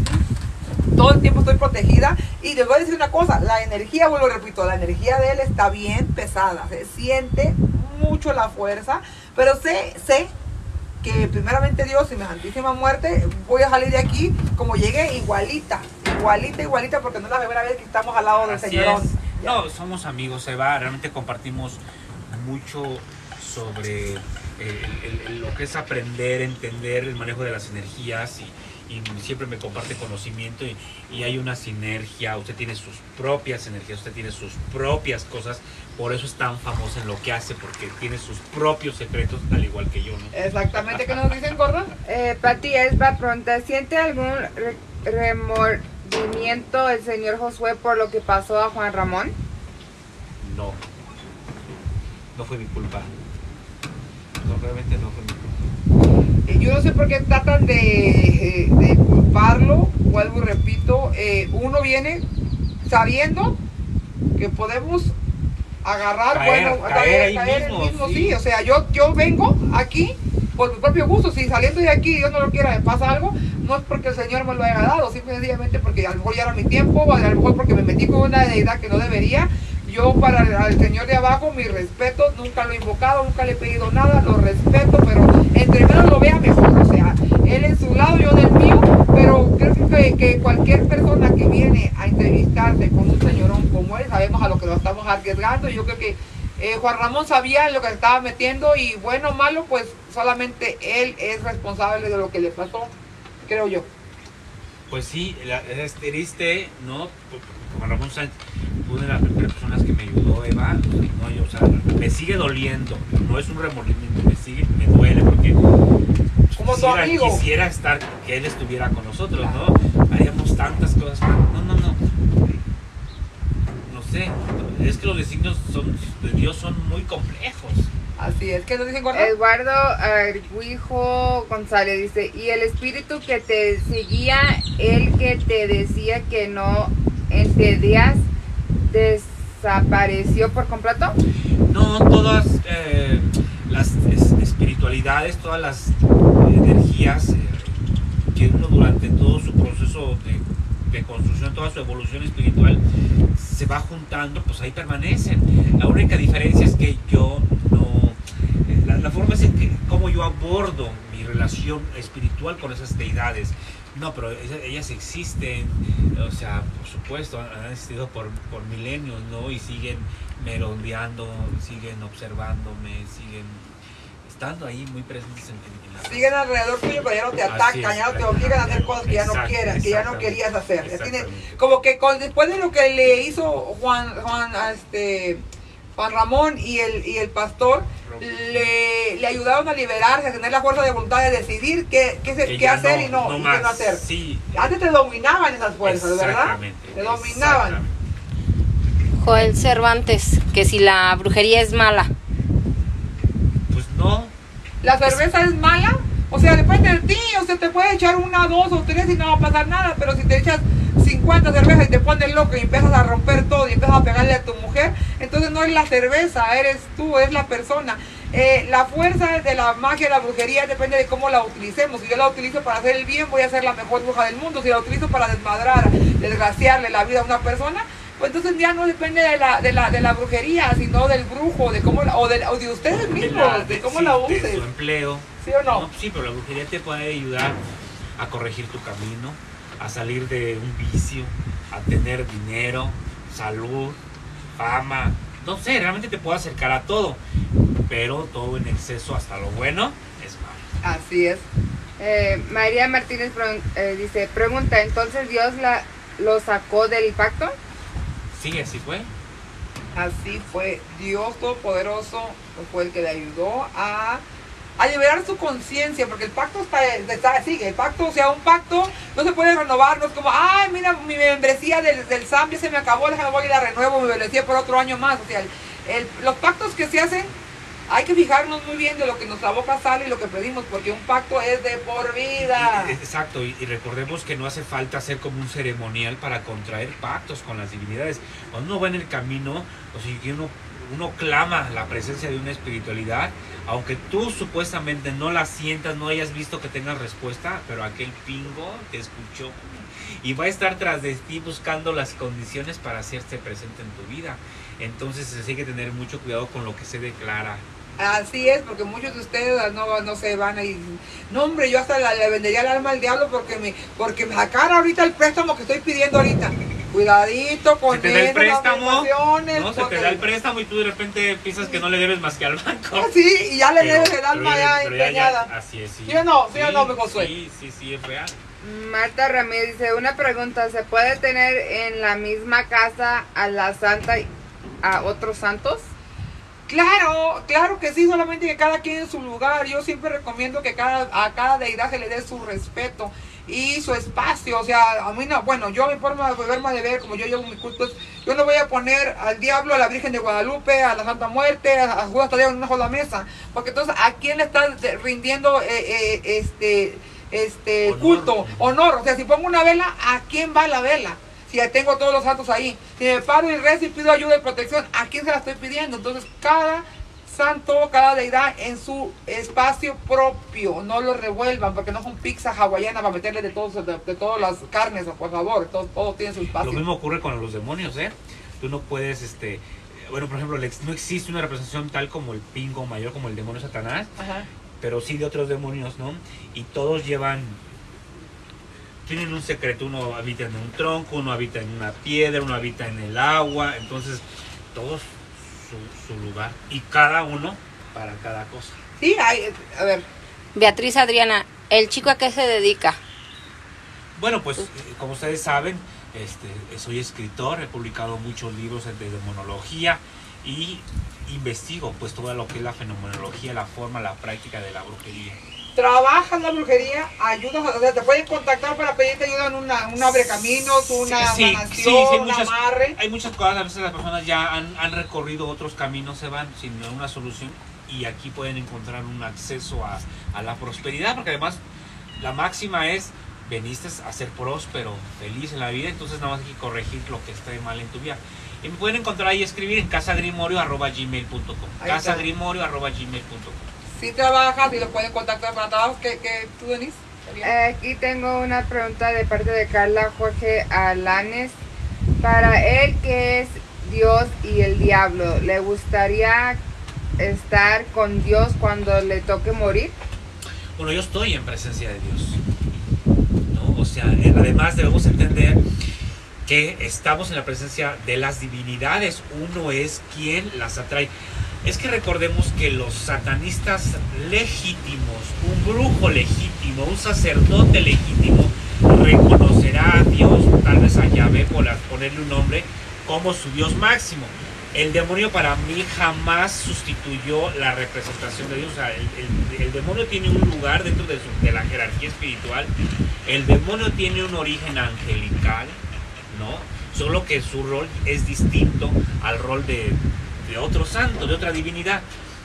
Todo el tiempo estoy protegida. Y les voy a decir una cosa, la energía, vuelvo y repito, la energía de él está bien pesada. Se siente mucho la fuerza. Pero sé, sé que primeramente Dios y mi santísima muerte, voy a salir de aquí como llegué, igualita. Igualita, igualita, porque no es la primera vez que estamos al lado del Así Señor. es. No, somos amigos, Eva, realmente compartimos mucho sobre eh, el- el- lo que es aprender, entender el manejo de las energías y, y siempre me comparte conocimiento y, y hay una sinergia, usted tiene sus propias energías, usted tiene sus propias cosas, por eso es tan famosa en lo que hace, porque tiene sus propios secretos, al igual que yo, ¿no? Exactamente, ¿qué nos dicen, Gordon? Eh, Pati Esba pregunta, ¿siente algún re- remordimiento el señor Josué por lo que pasó a Juan Ramón? No, no fue mi culpa. No, realmente no fue mi culpa. Eh, Yo no sé por qué tratan de, de culparlo, vuelvo y repito, eh, uno viene sabiendo que podemos agarrar, Caer, bueno, caer ahí caer el mismo, mismo, sí. sí, o sea, yo, yo vengo aquí por mi propio gusto, si saliendo de aquí Dios no lo quiera, me pasa algo, no es porque el Señor me lo haya dado, simple y sencillamente porque a lo mejor ya era mi tiempo, o a lo mejor porque me metí con una deidad que no debería. Yo para el, al Señor de abajo, mi respeto, nunca lo he invocado, nunca le he pedido nada, lo respeto, pero entre menos lo vea mejor, o sea, él en su lado, yo en el mío, pero creo que, que cualquier persona que viene a entrevistarse con un señorón como él, sabemos a lo que lo estamos arriesgando, y yo creo que eh, Juan Ramón sabía en lo que se estaba metiendo, y bueno o malo, pues solamente él es responsable de lo que le pasó, creo yo. Pues sí, la- es triste, ¿no? Juan Ramón Sánchez fue una de las primeras personas que me ayudó, Eva. ¿No? Yo, o sea, me sigue doliendo, no es un remordimiento, me sigue, me duele porque Como tu quisiera, amigo. quisiera estar, que él estuviera con nosotros, ¿no? Haríamos tantas cosas, no, no, no. No sé, es que los designios son, de Dios son muy complejos. Así es, ¿qué nos dicen, Gordon? Eduardo Arguijo González dice, ¿y el espíritu que te seguía, el que te decía que no entendías, desapareció por completo? No, todas eh, las es- espiritualidades, todas las energías eh, que uno durante todo su proceso de, de construcción, toda su evolución espiritual se va juntando, pues ahí permanecen. La única diferencia es que yo no, eh, la, la forma es en que, cómo yo abordo mi relación espiritual con esas deidades. No, pero ellas, ellas existen, o sea, por supuesto, han, han existido por, por milenios, ¿no? Y siguen merodeando, siguen observándome, siguen estando ahí muy presentes en, en, en la Siguen alrededor tuyo, pero ya no te Así atacan, es, ya no te obligan a hacer cosas que ya no exacto, quieras, que ya no exactamente, querías hacer. Ya tiene- exactamente. como que con, después de lo que le hizo Juan, Juan, a este, Juan Ramón y el, y el pastor, le, le ayudaron a liberarse, a tener la fuerza de voluntad de decidir qué, qué, se- Que qué ya hacer no, y no, no y qué más, no hacer. sí, Antes te dominaban esas fuerzas, ¿verdad? exactamente, Te dominaban. exactamente. Joel Cervantes, que si la brujería es mala. Pues no, ¿La cerveza es mala O sea, depende de ti, o sea, te puedes echar una, dos o tres y no va a pasar nada, pero si te echas cincuenta cervezas y te pones loco y empiezas a romper todo y empiezas a pegarle a tu mujer, entonces no es la cerveza, eres tú, es la persona. Eh, la fuerza de la magia, la brujería, depende de cómo la utilicemos. Si yo la utilizo para hacer el bien, voy a ser la mejor bruja del mundo. Si la utilizo para desmadrar, desgraciarle la vida a una persona, pues entonces ya no depende de la, de la, de la brujería, sino del brujo, de cómo la, o, de, o de ustedes mismos, de, la, de, de cómo sí, la usen. De su empleo. ¿Sí o no? no? Sí, pero la brujería te puede ayudar a corregir tu camino, a salir de un vicio, a tener dinero, salud, fama. No sé, realmente te puede acercar a todo, pero todo en exceso, hasta lo bueno, es malo. Así es. Eh, María Martínez eh, dice, pregunta, ¿entonces Dios la, lo sacó del pacto? Sí, así fue. Así fue. Dios Todopoderoso fue el que le ayudó a, a liberar su conciencia, porque el pacto está, está, sigue. El pacto, o sea, un pacto no se puede renovar. No es como, ay, mira, mi membresía del, del S A M ya se me acabó, déjame voy y la renuevo, mi membresía por otro año más. O sea, el, el, los pactos que se hacen, hay que fijarnos muy bien de lo que nuestra boca sale y lo que pedimos, porque un pacto es de por vida. Y, exacto, y, y recordemos que no hace falta hacer como un ceremonial para contraer pactos con las divinidades. Cuando uno va en el camino, o sea, que uno, uno clama la presencia de una espiritualidad, aunque tú supuestamente no la sientas, no hayas visto que tengas respuesta, pero aquel pingo te escuchó y va a estar tras de ti buscando las condiciones para hacerse presente en tu vida. Entonces hay que tener mucho cuidado con lo que se declara. Así es, porque muchos de ustedes no, no se van a ir. No, hombre, yo hasta la, le vendería el alma al diablo porque me, porque me sacara ahorita el préstamo que estoy pidiendo ahorita. Cuidadito con se te da el eso, préstamo, no, se te da el préstamo y tú de repente piensas que no le debes más que al banco. Ah, sí, y ya le pero, debes el alma ya empeñada. Así es, sí. ¿Sí o no? ¿Sí, sí o no, me Josué? Sí, sí, sí, es real. Marta Ramírez dice, una pregunta, ¿se puede tener en la misma casa a la santa y a otros santos? Claro, claro que sí, solamente que cada quien en su lugar. Yo siempre recomiendo que cada, a cada deidad se le dé su respeto y su espacio. O sea, a mí no, bueno, yo mi forma de forma de ver, como yo llevo mi culto, yo no voy a poner al diablo, a la Virgen de Guadalupe, a la Santa Muerte, a, a Judas Tadeo en una sola mesa, porque entonces ¿a quién le estás rindiendo eh, eh, este, este honor. culto, honor? O sea, si pongo una vela, ¿a quién va la vela? Si ya tengo todos los santos ahí, si me paro y rezo y pido ayuda y protección, ¿a quién se la estoy pidiendo? Entonces cada santo, cada deidad en su espacio propio, no lo revuelvan, porque no son pizza hawaiana para meterle de, todos, de, de todas las carnes, por favor, todo, todo tiene su espacio. Lo mismo ocurre con los demonios, ¿eh? Tú no puedes, este, bueno, por ejemplo, no existe una representación tal como el pingo mayor, como el demonio Satanás, ajá, pero sí de otros demonios, ¿no? Y todos llevan... tienen un secreto, uno habita en un tronco, uno habita en una piedra, uno habita en el agua, entonces todos su, su lugar y cada uno para cada cosa. Sí, hay, a ver. Beatriz Adriana, ¿el chico a qué se dedica? Bueno, pues eh, como ustedes saben, este, soy escritor, he publicado muchos libros de demonología y investigo pues todo lo que es la fenomenología, la forma, la práctica de la brujería. Trabajas la brujería, ayudas, o sea, te pueden contactar para pedirte ayuda en una, un abrecaminos, una sí, sanación, sí, sí, hay un muchas, amarre. Hay muchas cosas, a veces las personas ya han, han recorrido otros caminos, se van sin una solución y aquí pueden encontrar un acceso a, a la prosperidad, porque además la máxima es, veniste a ser próspero, feliz en la vida, entonces nada más hay que corregir lo que esté mal en tu vida. Y me pueden encontrar ahí, escribir en casagrimorio arroba gmail punto com, casagrimorio arroba gmail punto com. Si trabajas y lo pueden contactar para trabajos, ¿qué, qué tú, Denise? Eh, aquí tengo una pregunta de parte de Carla Jorge Alanes. Para él, ¿qué es Dios y el diablo? ¿Le gustaría estar con Dios cuando le toque morir? Bueno, yo estoy en presencia de Dios, ¿no? O sea, además debemos entender que estamos en la presencia de las divinidades. Uno es quien las atrae. Es que recordemos que los satanistas legítimos, un brujo legítimo, un sacerdote legítimo, reconocerá a Dios, tal vez a Yahvé, por ponerle un nombre, como su Dios máximo. El demonio para mí jamás sustituyó la representación de Dios. O sea, el, el, el demonio tiene un lugar dentro de, su, de la jerarquía espiritual. El demonio tiene un origen angelical, ¿no? Solo que su rol es distinto al rol de... de otro santo, de otra divinidad.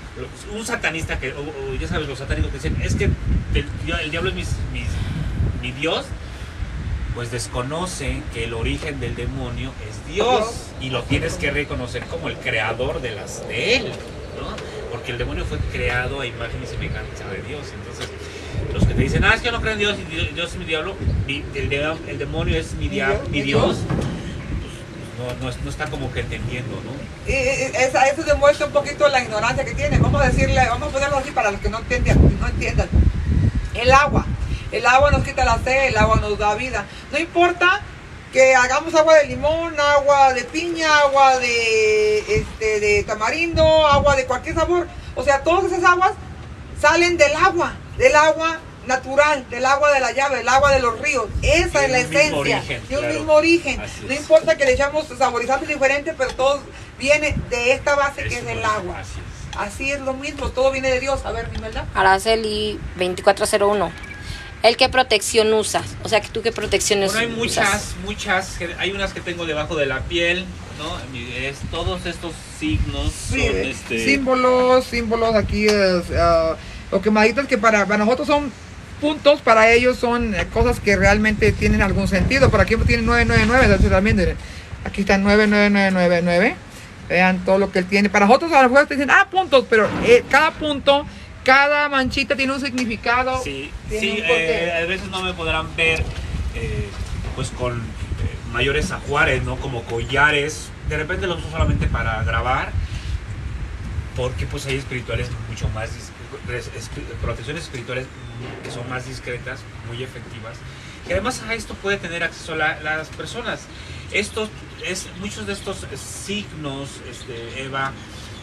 un satanista que, o, o ya sabes, los satánicos que dicen, es que el, el diablo es mis, mis, mi Dios, pues desconocen que el origen del demonio es Dios y lo tienes que reconocer como el creador de las de él, ¿no? Porque el demonio fue creado a imagen y semejanza de Dios. Entonces, los que te dicen, ah, es que yo no creo en Dios y Dios, Dios es mi diablo, mi, el, el demonio es mi, dia, mi Dios, pues, no, no, no está como que entendiendo, ¿no? Y, y esa, eso demuestra un poquito la ignorancia que tiene. Vamos a decirle, vamos a ponerlo así para los que no entiendan, no entiendan. El agua. El agua nos quita la sed, el agua nos da vida. No importa que hagamos agua de limón, agua de piña, agua de, este, de tamarindo, agua de cualquier sabor. O sea, todas esas aguas salen del agua, del agua natural, del agua de la llave, del agua de los ríos. Esa es la esencia, de un mismo origen. No importa que le echamos saborizantes diferentes, pero todo viene de esta base que es el agua. Así es lo mismo, todo viene de Dios. A ver, ¿verdad? Araceli veinticuatro cero uno. ¿El qué protección usas? O sea, ¿tú qué protecciones usas? Bueno, hay muchas, usas? muchas. Hay unas que tengo debajo de la piel, ¿no? Es, todos estos signos sí, son este... símbolos, símbolos aquí, es, uh, lo quemaditos que para, para nosotros son puntos, para ellos son cosas que realmente tienen algún sentido. Por aquí tiene nueve nueve nueve, entonces también miren, aquí está nueve nueve nueve nueve nueve. Vean todo lo que él tiene. Para nosotros a lo mejor te dicen, ah, puntos, pero eh, cada punto... Cada manchita tiene un significado. Sí, sí, eh, a veces no me podrán ver eh, pues con eh, mayores ajuares, ¿no? Como collares. De repente los uso solamente para grabar, porque pues hay espirituales mucho más, protecciones espirituales que son más discretas, muy efectivas. Y además a esto puede tener acceso la, las personas. Estos, es, muchos de estos signos, este, Eva,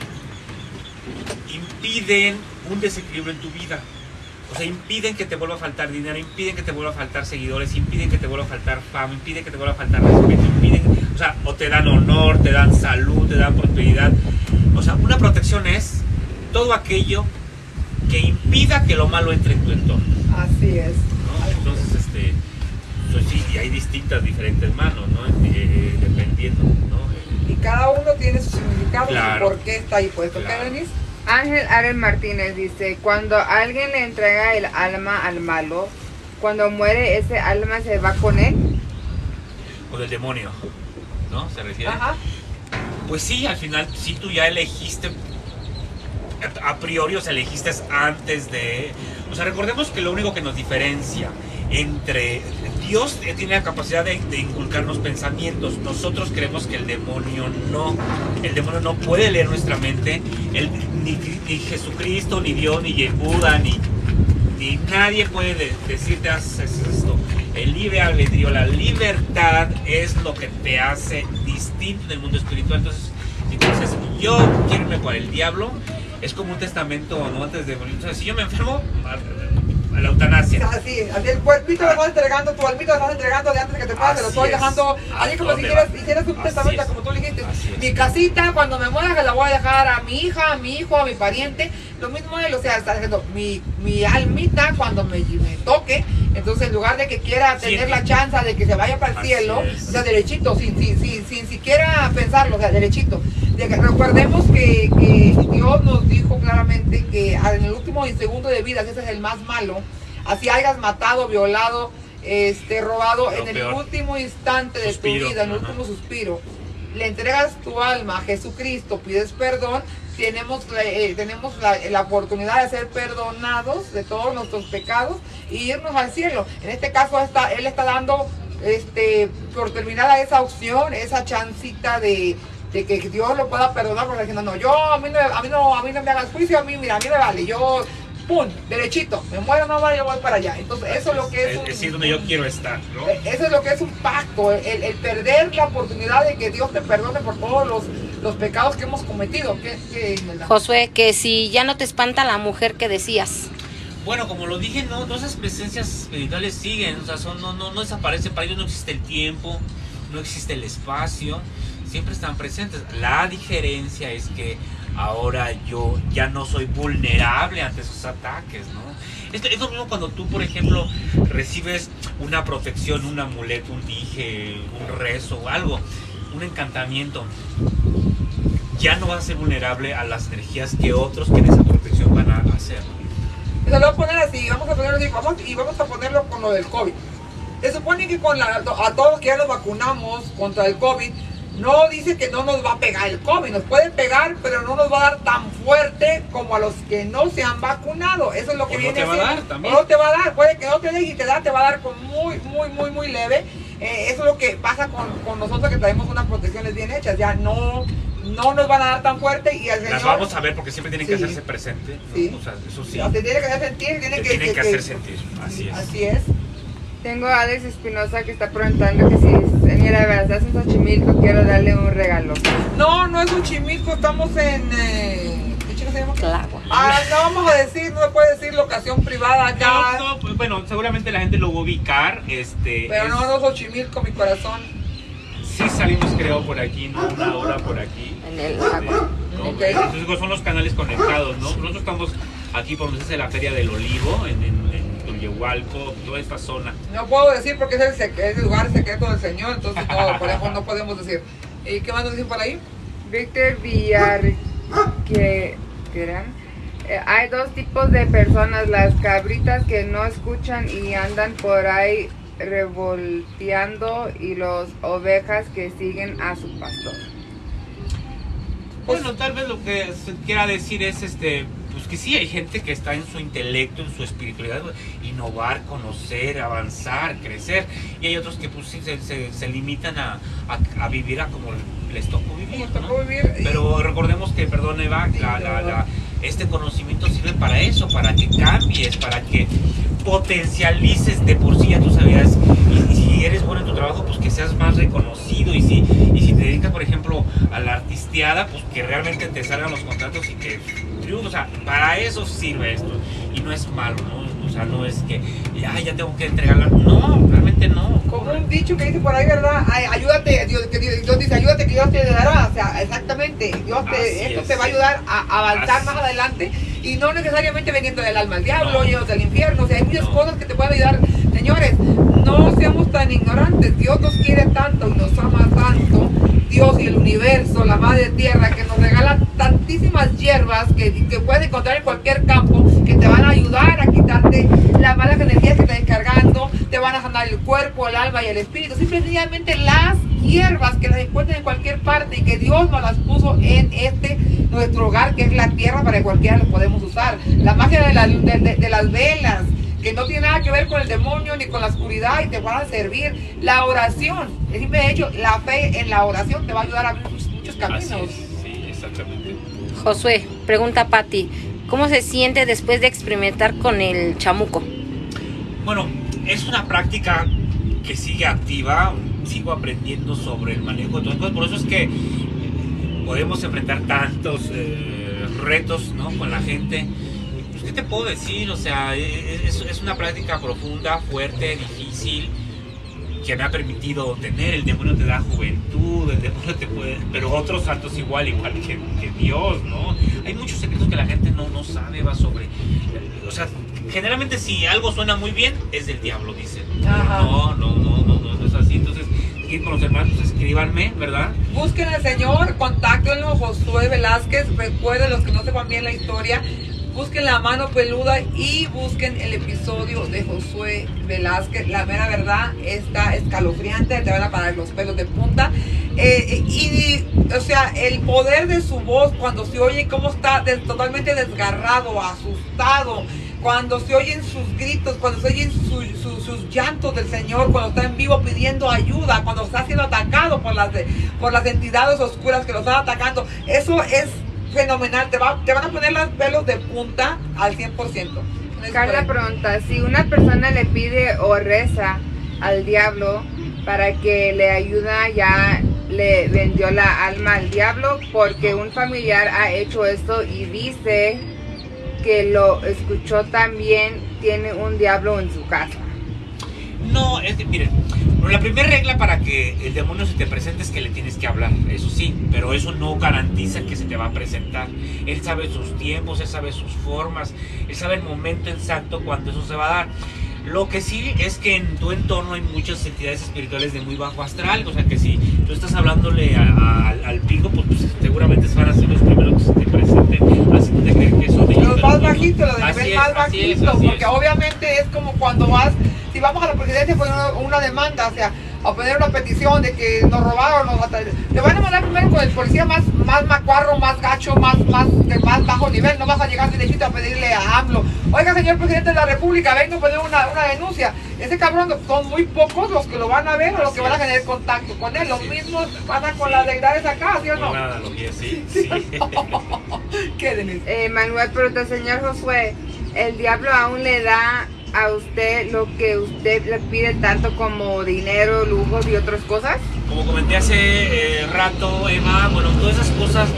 impiden un desequilibrio en tu vida. O sea, impiden que te vuelva a faltar dinero, impiden que te vuelva a faltar seguidores, impiden que te vuelva a faltar fama, impiden que te vuelva a faltar respeto, impiden, o sea, o te dan honor, te dan salud, te dan prosperidad. O sea, una protección es todo aquello que impida que lo malo entre en tu entorno. Así es. ¿No? Entonces, este, pues sí, y hay distintas, diferentes manos, ¿no? Eh, dependiendo, ¿no? Y cada uno tiene su significado, claro, y por qué está ahí puesto. claro. ¿Qué, Denise? Ángel Aren Martínez dice, cuando alguien le entrega el alma al malo, cuando muere ese alma se va con él. Con el demonio, ¿no? ¿Se refiere? Ajá. Pues sí, al final, sí, tú ya elegiste, a priori, o sea, elegiste antes de... O sea, recordemos que lo único que nos diferencia entre... Dios tiene la capacidad de, de inculcarnos pensamientos. Nosotros creemos que el demonio no. El demonio no puede leer nuestra mente. El, ni, ni Jesucristo, ni Dios, ni Yehuda, ni, ni nadie puede de, decirte haz esto. El libre albedrío, la libertad es lo que te hace distinto en el mundo espiritual. Entonces, si tú dices, yo quiero irme por el diablo, es como un testamento, ¿no? Antes de morir. Entonces, si yo me enfermo, a la eutanasia. Así, así el cuerpito lo vas entregando, tu almito lo vas entregando de antes de que te puedas, te lo estoy dejando, así como si hicieras, hicieras un testamento, como tú dijiste. Mi casita, cuando me muera, que la voy a dejar a mi hija, a mi hijo, a mi pariente. Lo mismo él, o sea, está diciendo, mi, mi almita, cuando me, me toque, entonces en lugar de que quiera tener sí, la chance de que se vaya para el cielo, o sea, derechito, sin, sin, sin, sin siquiera pensarlo, o sea, derechito. De que, recordemos que, que Dios nos dijo claramente que en el último segundo de vida, ese es el más malo, así hayas matado, violado, este, robado, en el último instante de tu vida, en el último suspiro, le entregas tu alma a Jesucristo, pides perdón, tenemos, eh, tenemos la, la oportunidad de ser perdonados de todos nuestros pecados y irnos al cielo. En este caso está, Él está dando este, por terminada esa opción, esa chancita de, de que Dios lo pueda perdonar, porque diciendo, no, yo, a mí no, a mí no, a mí no me hagas juicio, a mí, mira, a mí me vale, yo... ¡Pum! Derechito, me muero, no vale, yo voy para allá. Entonces eso es lo que es, es un, es donde yo quiero estar, ¿no? Eso es lo que es un pacto, el, el perder la oportunidad de que Dios te perdone por todos los, los pecados que hemos cometido. ¿Qué, qué, Josué, que si ya no te espanta la mujer que decías. Bueno, como lo dije, no, todas esas presencias espirituales siguen, o sea, son, no, no, no desaparecen, para ellos no existe el tiempo, no existe el espacio, siempre están presentes. La diferencia es que ahora yo ya no soy vulnerable ante esos ataques, ¿no? Es, es lo mismo cuando tú, por ejemplo, recibes una protección, un amuleto, un dije, un rezo o algo, un encantamiento. ya no vas a ser vulnerable a las energías que otros que en esa protección van a hacer. Se lo voy a poner así, vamos a ponerlo así, vamos, y vamos a ponerlo con lo del COVID. Se supone que con la, a todos que ya nos vacunamos contra el COVID, no dice que no nos va a pegar el COVID, nos puede pegar, pero no nos va a dar tan fuerte como a los que no se han vacunado. Eso es lo que O no viene te va a siendo. dar también. O no te va a dar, puede que no te dé y te da, te va a dar con muy, muy, muy, muy leve. Eh, eso es lo que pasa con, con nosotros que traemos unas protecciones bien hechas, ya no, no nos van a dar tan fuerte y al Señor... Las vamos a ver porque siempre tienen que Sí. hacerse presente, ¿no? Sí. O sea, eso sí, Te tiene que hacer sentir, tiene te que, tienen que, que- hacer que- sentir, así es. Así es. Tengo a Alex Espinosa que está preguntando que si señora Verdad en Xochimilco quiero darle un regalo. No, no es Xochimilco, estamos en... Eh, ¿qué chico se llama? Claro. Ah, no vamos a decir, no se puede decir locación privada acá. No, no, pues, bueno, seguramente la gente lo va a ubicar, este... Pero es- no, no Xochimilco, mi corazón. Sí salimos creo por aquí, ¿no? Una hora por aquí. En el Este, agua. ¿no? Ok. Entonces son los canales conectados, ¿no? Nosotros estamos aquí por donde se hace la Feria del Olivo, en, en, en Tullehualco, toda esta zona. No puedo decir porque es el, sec- es el lugar secreto del Señor, entonces no, por eso no podemos decir. ¿Y qué más nos dicen por ahí? Víctor Villar, que dirán, Eh, hay dos tipos de personas, las cabritas que no escuchan y andan por ahí revolteando y las ovejas que siguen a su pastor. Bueno, tal vez lo que se quiera decir es este, pues que sí, hay gente que está en su intelecto, en su espiritualidad, innovar, conocer, avanzar, crecer, y hay otros que pues sí se, se, se limitan a, a, a vivir a como les tocó vivir, Nos tocó ¿no? vivir. y- Pero recordemos que, perdón Eva, la, la, la, este conocimiento sirve para eso, para que cambies, para que potencialices de por sí a tus habilidades, y, y si eres bueno en tu trabajo, pues que seas más reconocido, y si, y si te dedicas, por ejemplo, a la artisteada, pues que realmente te salgan los contratos y que triunfes. O sea, para eso sirve esto, y no es malo, ¿no? O sea, no es que ya, ya tengo que entregarla, no, realmente no. Como un dicho que dice por ahí, ¿verdad? Ay, ayúdate, Dios, que Dios, Dios dice, ayúdate que Dios te dará. O sea, exactamente, Dios te, Así esto es. te va a ayudar a avanzar Así. más adelante y no necesariamente vendiendo del alma al diablo, No. yendo del infierno. O sea, hay muchas No. cosas que te pueden ayudar. Señores, no seamos tan ignorantes. Dios nos quiere tanto y nos ama tanto. Dios y el universo, la madre tierra, que nos regala tantísimas hierbas que, que puedes encontrar en cualquier campo, que te van a ayudar a quitarte las malas energías que estás descargando, te van a sanar el cuerpo, el alma y el espíritu. Simplemente las hierbas que las encuentras en cualquier parte y que Dios nos las puso en este nuestro hogar, que es la tierra, para que cualquiera lo podemos usar. La magia de, la- de- de- de las velas, que no tiene nada que ver con el demonio ni con la oscuridad, y te van a servir. La oración, el simple hecho, la fe en la oración te va a ayudar a abrir muchos, muchos caminos. Así es, sí, exactamente. Josué, pregunta Pati, ¿cómo se siente después de experimentar con el chamuco? Bueno, es una práctica que sigue activa, sigo aprendiendo sobre el manejo de todas las cosas, por eso es que eh, podemos enfrentar tantos eh, retos, ¿no? Con la gente. Pues, ¿qué te puedo decir? O sea, es, es una práctica profunda, fuerte, difícil, que me ha permitido tener. El demonio te da juventud, el demonio te puede, pero otros santos igual, igual que, que Dios, ¿no? Hay muchos secretos que la gente no, no sabe, va sobre, o sea, generalmente si algo suena muy bien, es del diablo, dicen. Ajá. No, no, no, no, no, no es así. Entonces, si quieren con los hermanos, pues escríbanme, ¿verdad? Busquen al Señor, contáctenlo, Josué Velázquez. Recuerden, los que no sepan bien la historia, busquen la mano peluda y busquen el episodio de Josué Velázquez. La mera verdad está escalofriante, te van a parar los pelos de punta. Eh, y, o sea, el poder de su voz cuando se oye cómo está des- totalmente desgarrado, asustado, cuando se oyen sus gritos, cuando se oyen su- su- sus llantos del Señor, cuando está en vivo pidiendo ayuda, cuando está siendo atacado por las, de- por las entidades oscuras que lo están atacando. Eso es fenomenal, te, va, te van a poner los pelos de punta al cien por ciento. Carla pregunta, si una persona le pide o reza al diablo para que le ayuda, ya le vendió la alma al diablo, porque un familiar ha hecho esto y dice que lo escuchó también, tiene un diablo en su casa. No, es que, miren, la primera regla para que el demonio se te presente es que le tienes que hablar, eso sí, pero eso no garantiza que se te va a presentar. Él sabe sus tiempos, él sabe sus formas, él sabe el momento exacto cuando eso se va a dar. Lo que sí es que en tu entorno hay muchas entidades espirituales de muy bajo astral, o sea que si tú estás hablándole a, a, al, al pingo, pues, pues seguramente van a ser los primeros que se te presenten, haciéndote creer que son ellos. Los más bajitos, los de Así nivel es, más así es, bajito, así porque es. obviamente es como cuando vas, si vamos a la presidencia a poner una, una demanda, o sea, a poner una petición de que nos robaron, nos mataron, te van a mandar primero con el policía más, más macuarro, más gacho, más, más, de más bajo nivel, no vas a llegar derechito a pedirle a AMLO, oiga señor presidente de la república, vengo a poner una, una denuncia. Ese cabrón, son muy pocos los que lo van a ver o los que van a tener contacto con él, los mismos pasan con las deidades acá, ¿sí o no? Una analogía, sí, sí. ¿Qué, Denise? Eh, Manuel pregunta, señor Josué, ¿el diablo aún le da a usted lo que usted le pide tanto como dinero, lujos y otras cosas? Como comenté hace eh, rato, Eva, bueno, todas esas cosas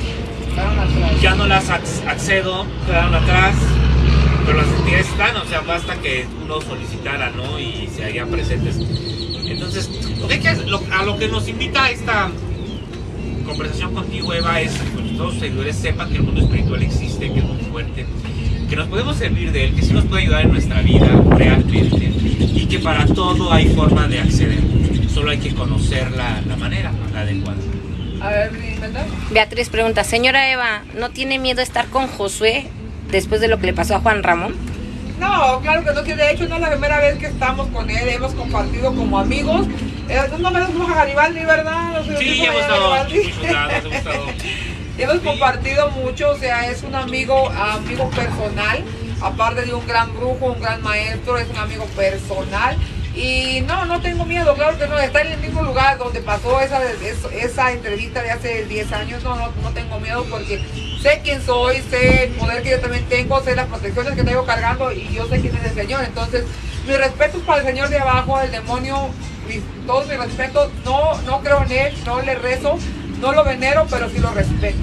ya no las ac- accedo, quedaron atrás, pero las entidades están, o sea, basta que uno solicitara, ¿no? Y se harían presentes. Entonces, lo que hay que, lo, a lo que nos invita esta conversación contigo, Eva, es que pues, todos los seguidores sepan que el mundo espiritual existe, que es muy fuerte, que nos podemos servir de él, que sí nos puede ayudar en nuestra vida realmente, y que para todo hay forma de acceder, solo hay que conocer la, la manera adecuada. A ver, ¿verdad? Beatriz pregunta, señora Eva, ¿no tiene miedo de estar con Josué después de lo que le pasó a Juan Ramón? No, claro que no, que de hecho no es la primera vez que estamos con él, hemos compartido como amigos. Eh, no me fuimos a Garibaldi, ¿verdad? Los Sí, hemos estado muy chudados, hemos estado... Hemos Sí. compartido mucho, o sea, es un amigo, amigo personal, aparte de un gran brujo, un gran maestro, es un amigo personal. Y no, no tengo miedo, claro que no, está en el mismo lugar donde pasó esa, esa, esa entrevista de hace diez años, no, no, no tengo miedo porque sé quién soy, sé el poder que yo también tengo, sé las protecciones que tengo cargando y yo sé quién es el Señor. Entonces, mis respetos para el Señor de abajo, el demonio, mis, todos mis respetos, no, no creo en él, no le rezo, no lo venero, pero sí lo respeto.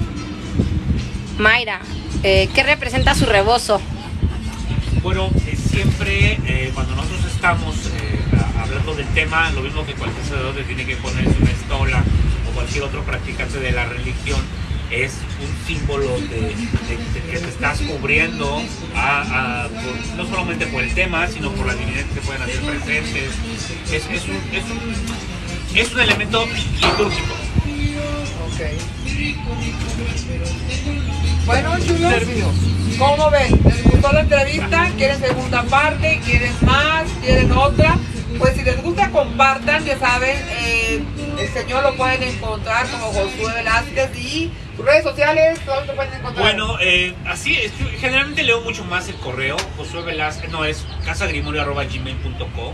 Mayra, eh, ¿qué representa su rebozo? Bueno, eh, siempre eh, cuando nosotros estamos eh, a- hablando del tema, lo mismo que cualquier sacerdote tiene que ponerse una estola o cualquier otro practicante de la religión, es un símbolo de, de- de que te estás cubriendo a- a- por- no solamente por el tema, sino por las divinidades que pueden hacer presentes. Es, es, un, es, un, es un elemento litúrgico. Ok. Bueno, chulos, ¿cómo ven? ¿Les gustó la entrevista? ¿Quieren segunda parte? ¿Quieren más? ¿Quieren otra? Pues si les gusta, compartan, ya saben, eh, el Señor lo pueden encontrar como Josué Velázquez y sus redes sociales, ¿dónde lo pueden encontrar? Bueno, eh, así es, yo generalmente leo mucho más el correo, Josué Velázquez, no, es casagrimorio arroba gmail punto com.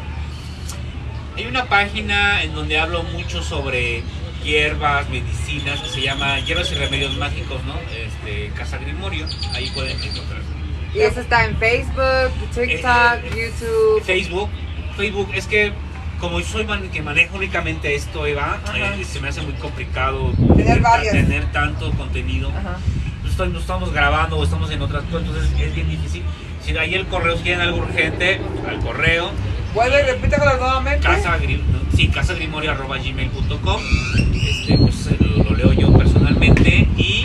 Hay una página en donde hablo mucho sobre hierbas, medicinas, que se llama Hierbas y Remedios Mágicos, ¿no? Este, Casa Grimorio, ahí pueden encontrar. Y eso está en Facebook, TikTok, Eh, YouTube. Facebook, Facebook, es que como yo soy man, que manejo únicamente esto, Eva, eh, se me hace muy complicado Tener varias. tener tanto contenido. Ajá. Estoy, no estamos grabando o estamos en otras cosas, entonces es bien difícil. Si ahí el correo, si quieren algo urgente, al correo. Vuelve y repítelo nuevamente. Casa, sí, casagrimorio arroba gmail punto com. Este, pues, lo, lo leo yo personalmente y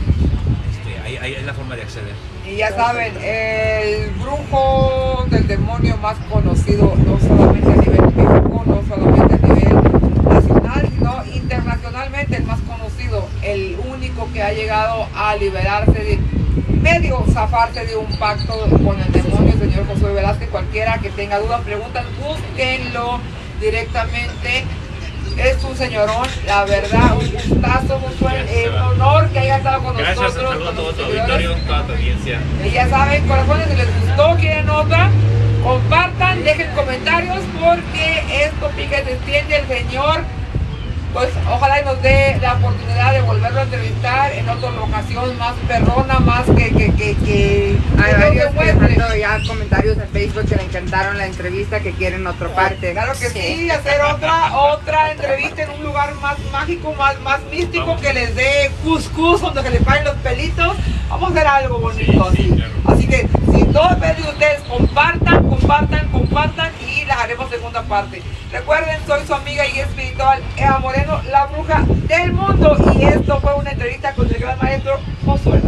este, ahí, ahí es la forma de acceder. Y ya saben, el brujo del demonio más conocido, no solamente a nivel México, no solamente a nivel nacional, sino internacionalmente el más conocido, el único que ha llegado a liberarse de medio zafarse de un pacto con el demonio, el señor Josué Velázquez. Cualquiera que tenga dudas, preguntas, búsquenlo directamente. Es un señorón, la verdad, un gustazo, Josué, es un honor que haya estado con Gracias, nosotros. un saludo a con todo los tu seguidores. auditorio, toda tu audiencia. Y ya saben, corazones, si les gustó, quieren otra, compartan, dejen comentarios porque esto pica y se extiende. El Señor, pues ojalá y nos dé la oportunidad de volverlo a entrevistar en otra ocasión más perrona, más que que que que Hay que varios nos que demuestre. dejando ya comentarios en Facebook que le encantaron la entrevista, que quieren otra parte. Claro que sí. Sí. hacer otra otra entrevista en un lugar más mágico, más, más místico, Vamos. que les dé cuscús donde se les paren los pelitos. Vamos a hacer algo bonito Sí, así. sí, claro. Así que si todo depende de ustedes, compartan, compartan, compartan y la haremos segunda parte. Recuerden, soy su amiga y espiritual Eva Moreno, la bruja del mundo, y esto fue una entrevista con el gran maestro Josué.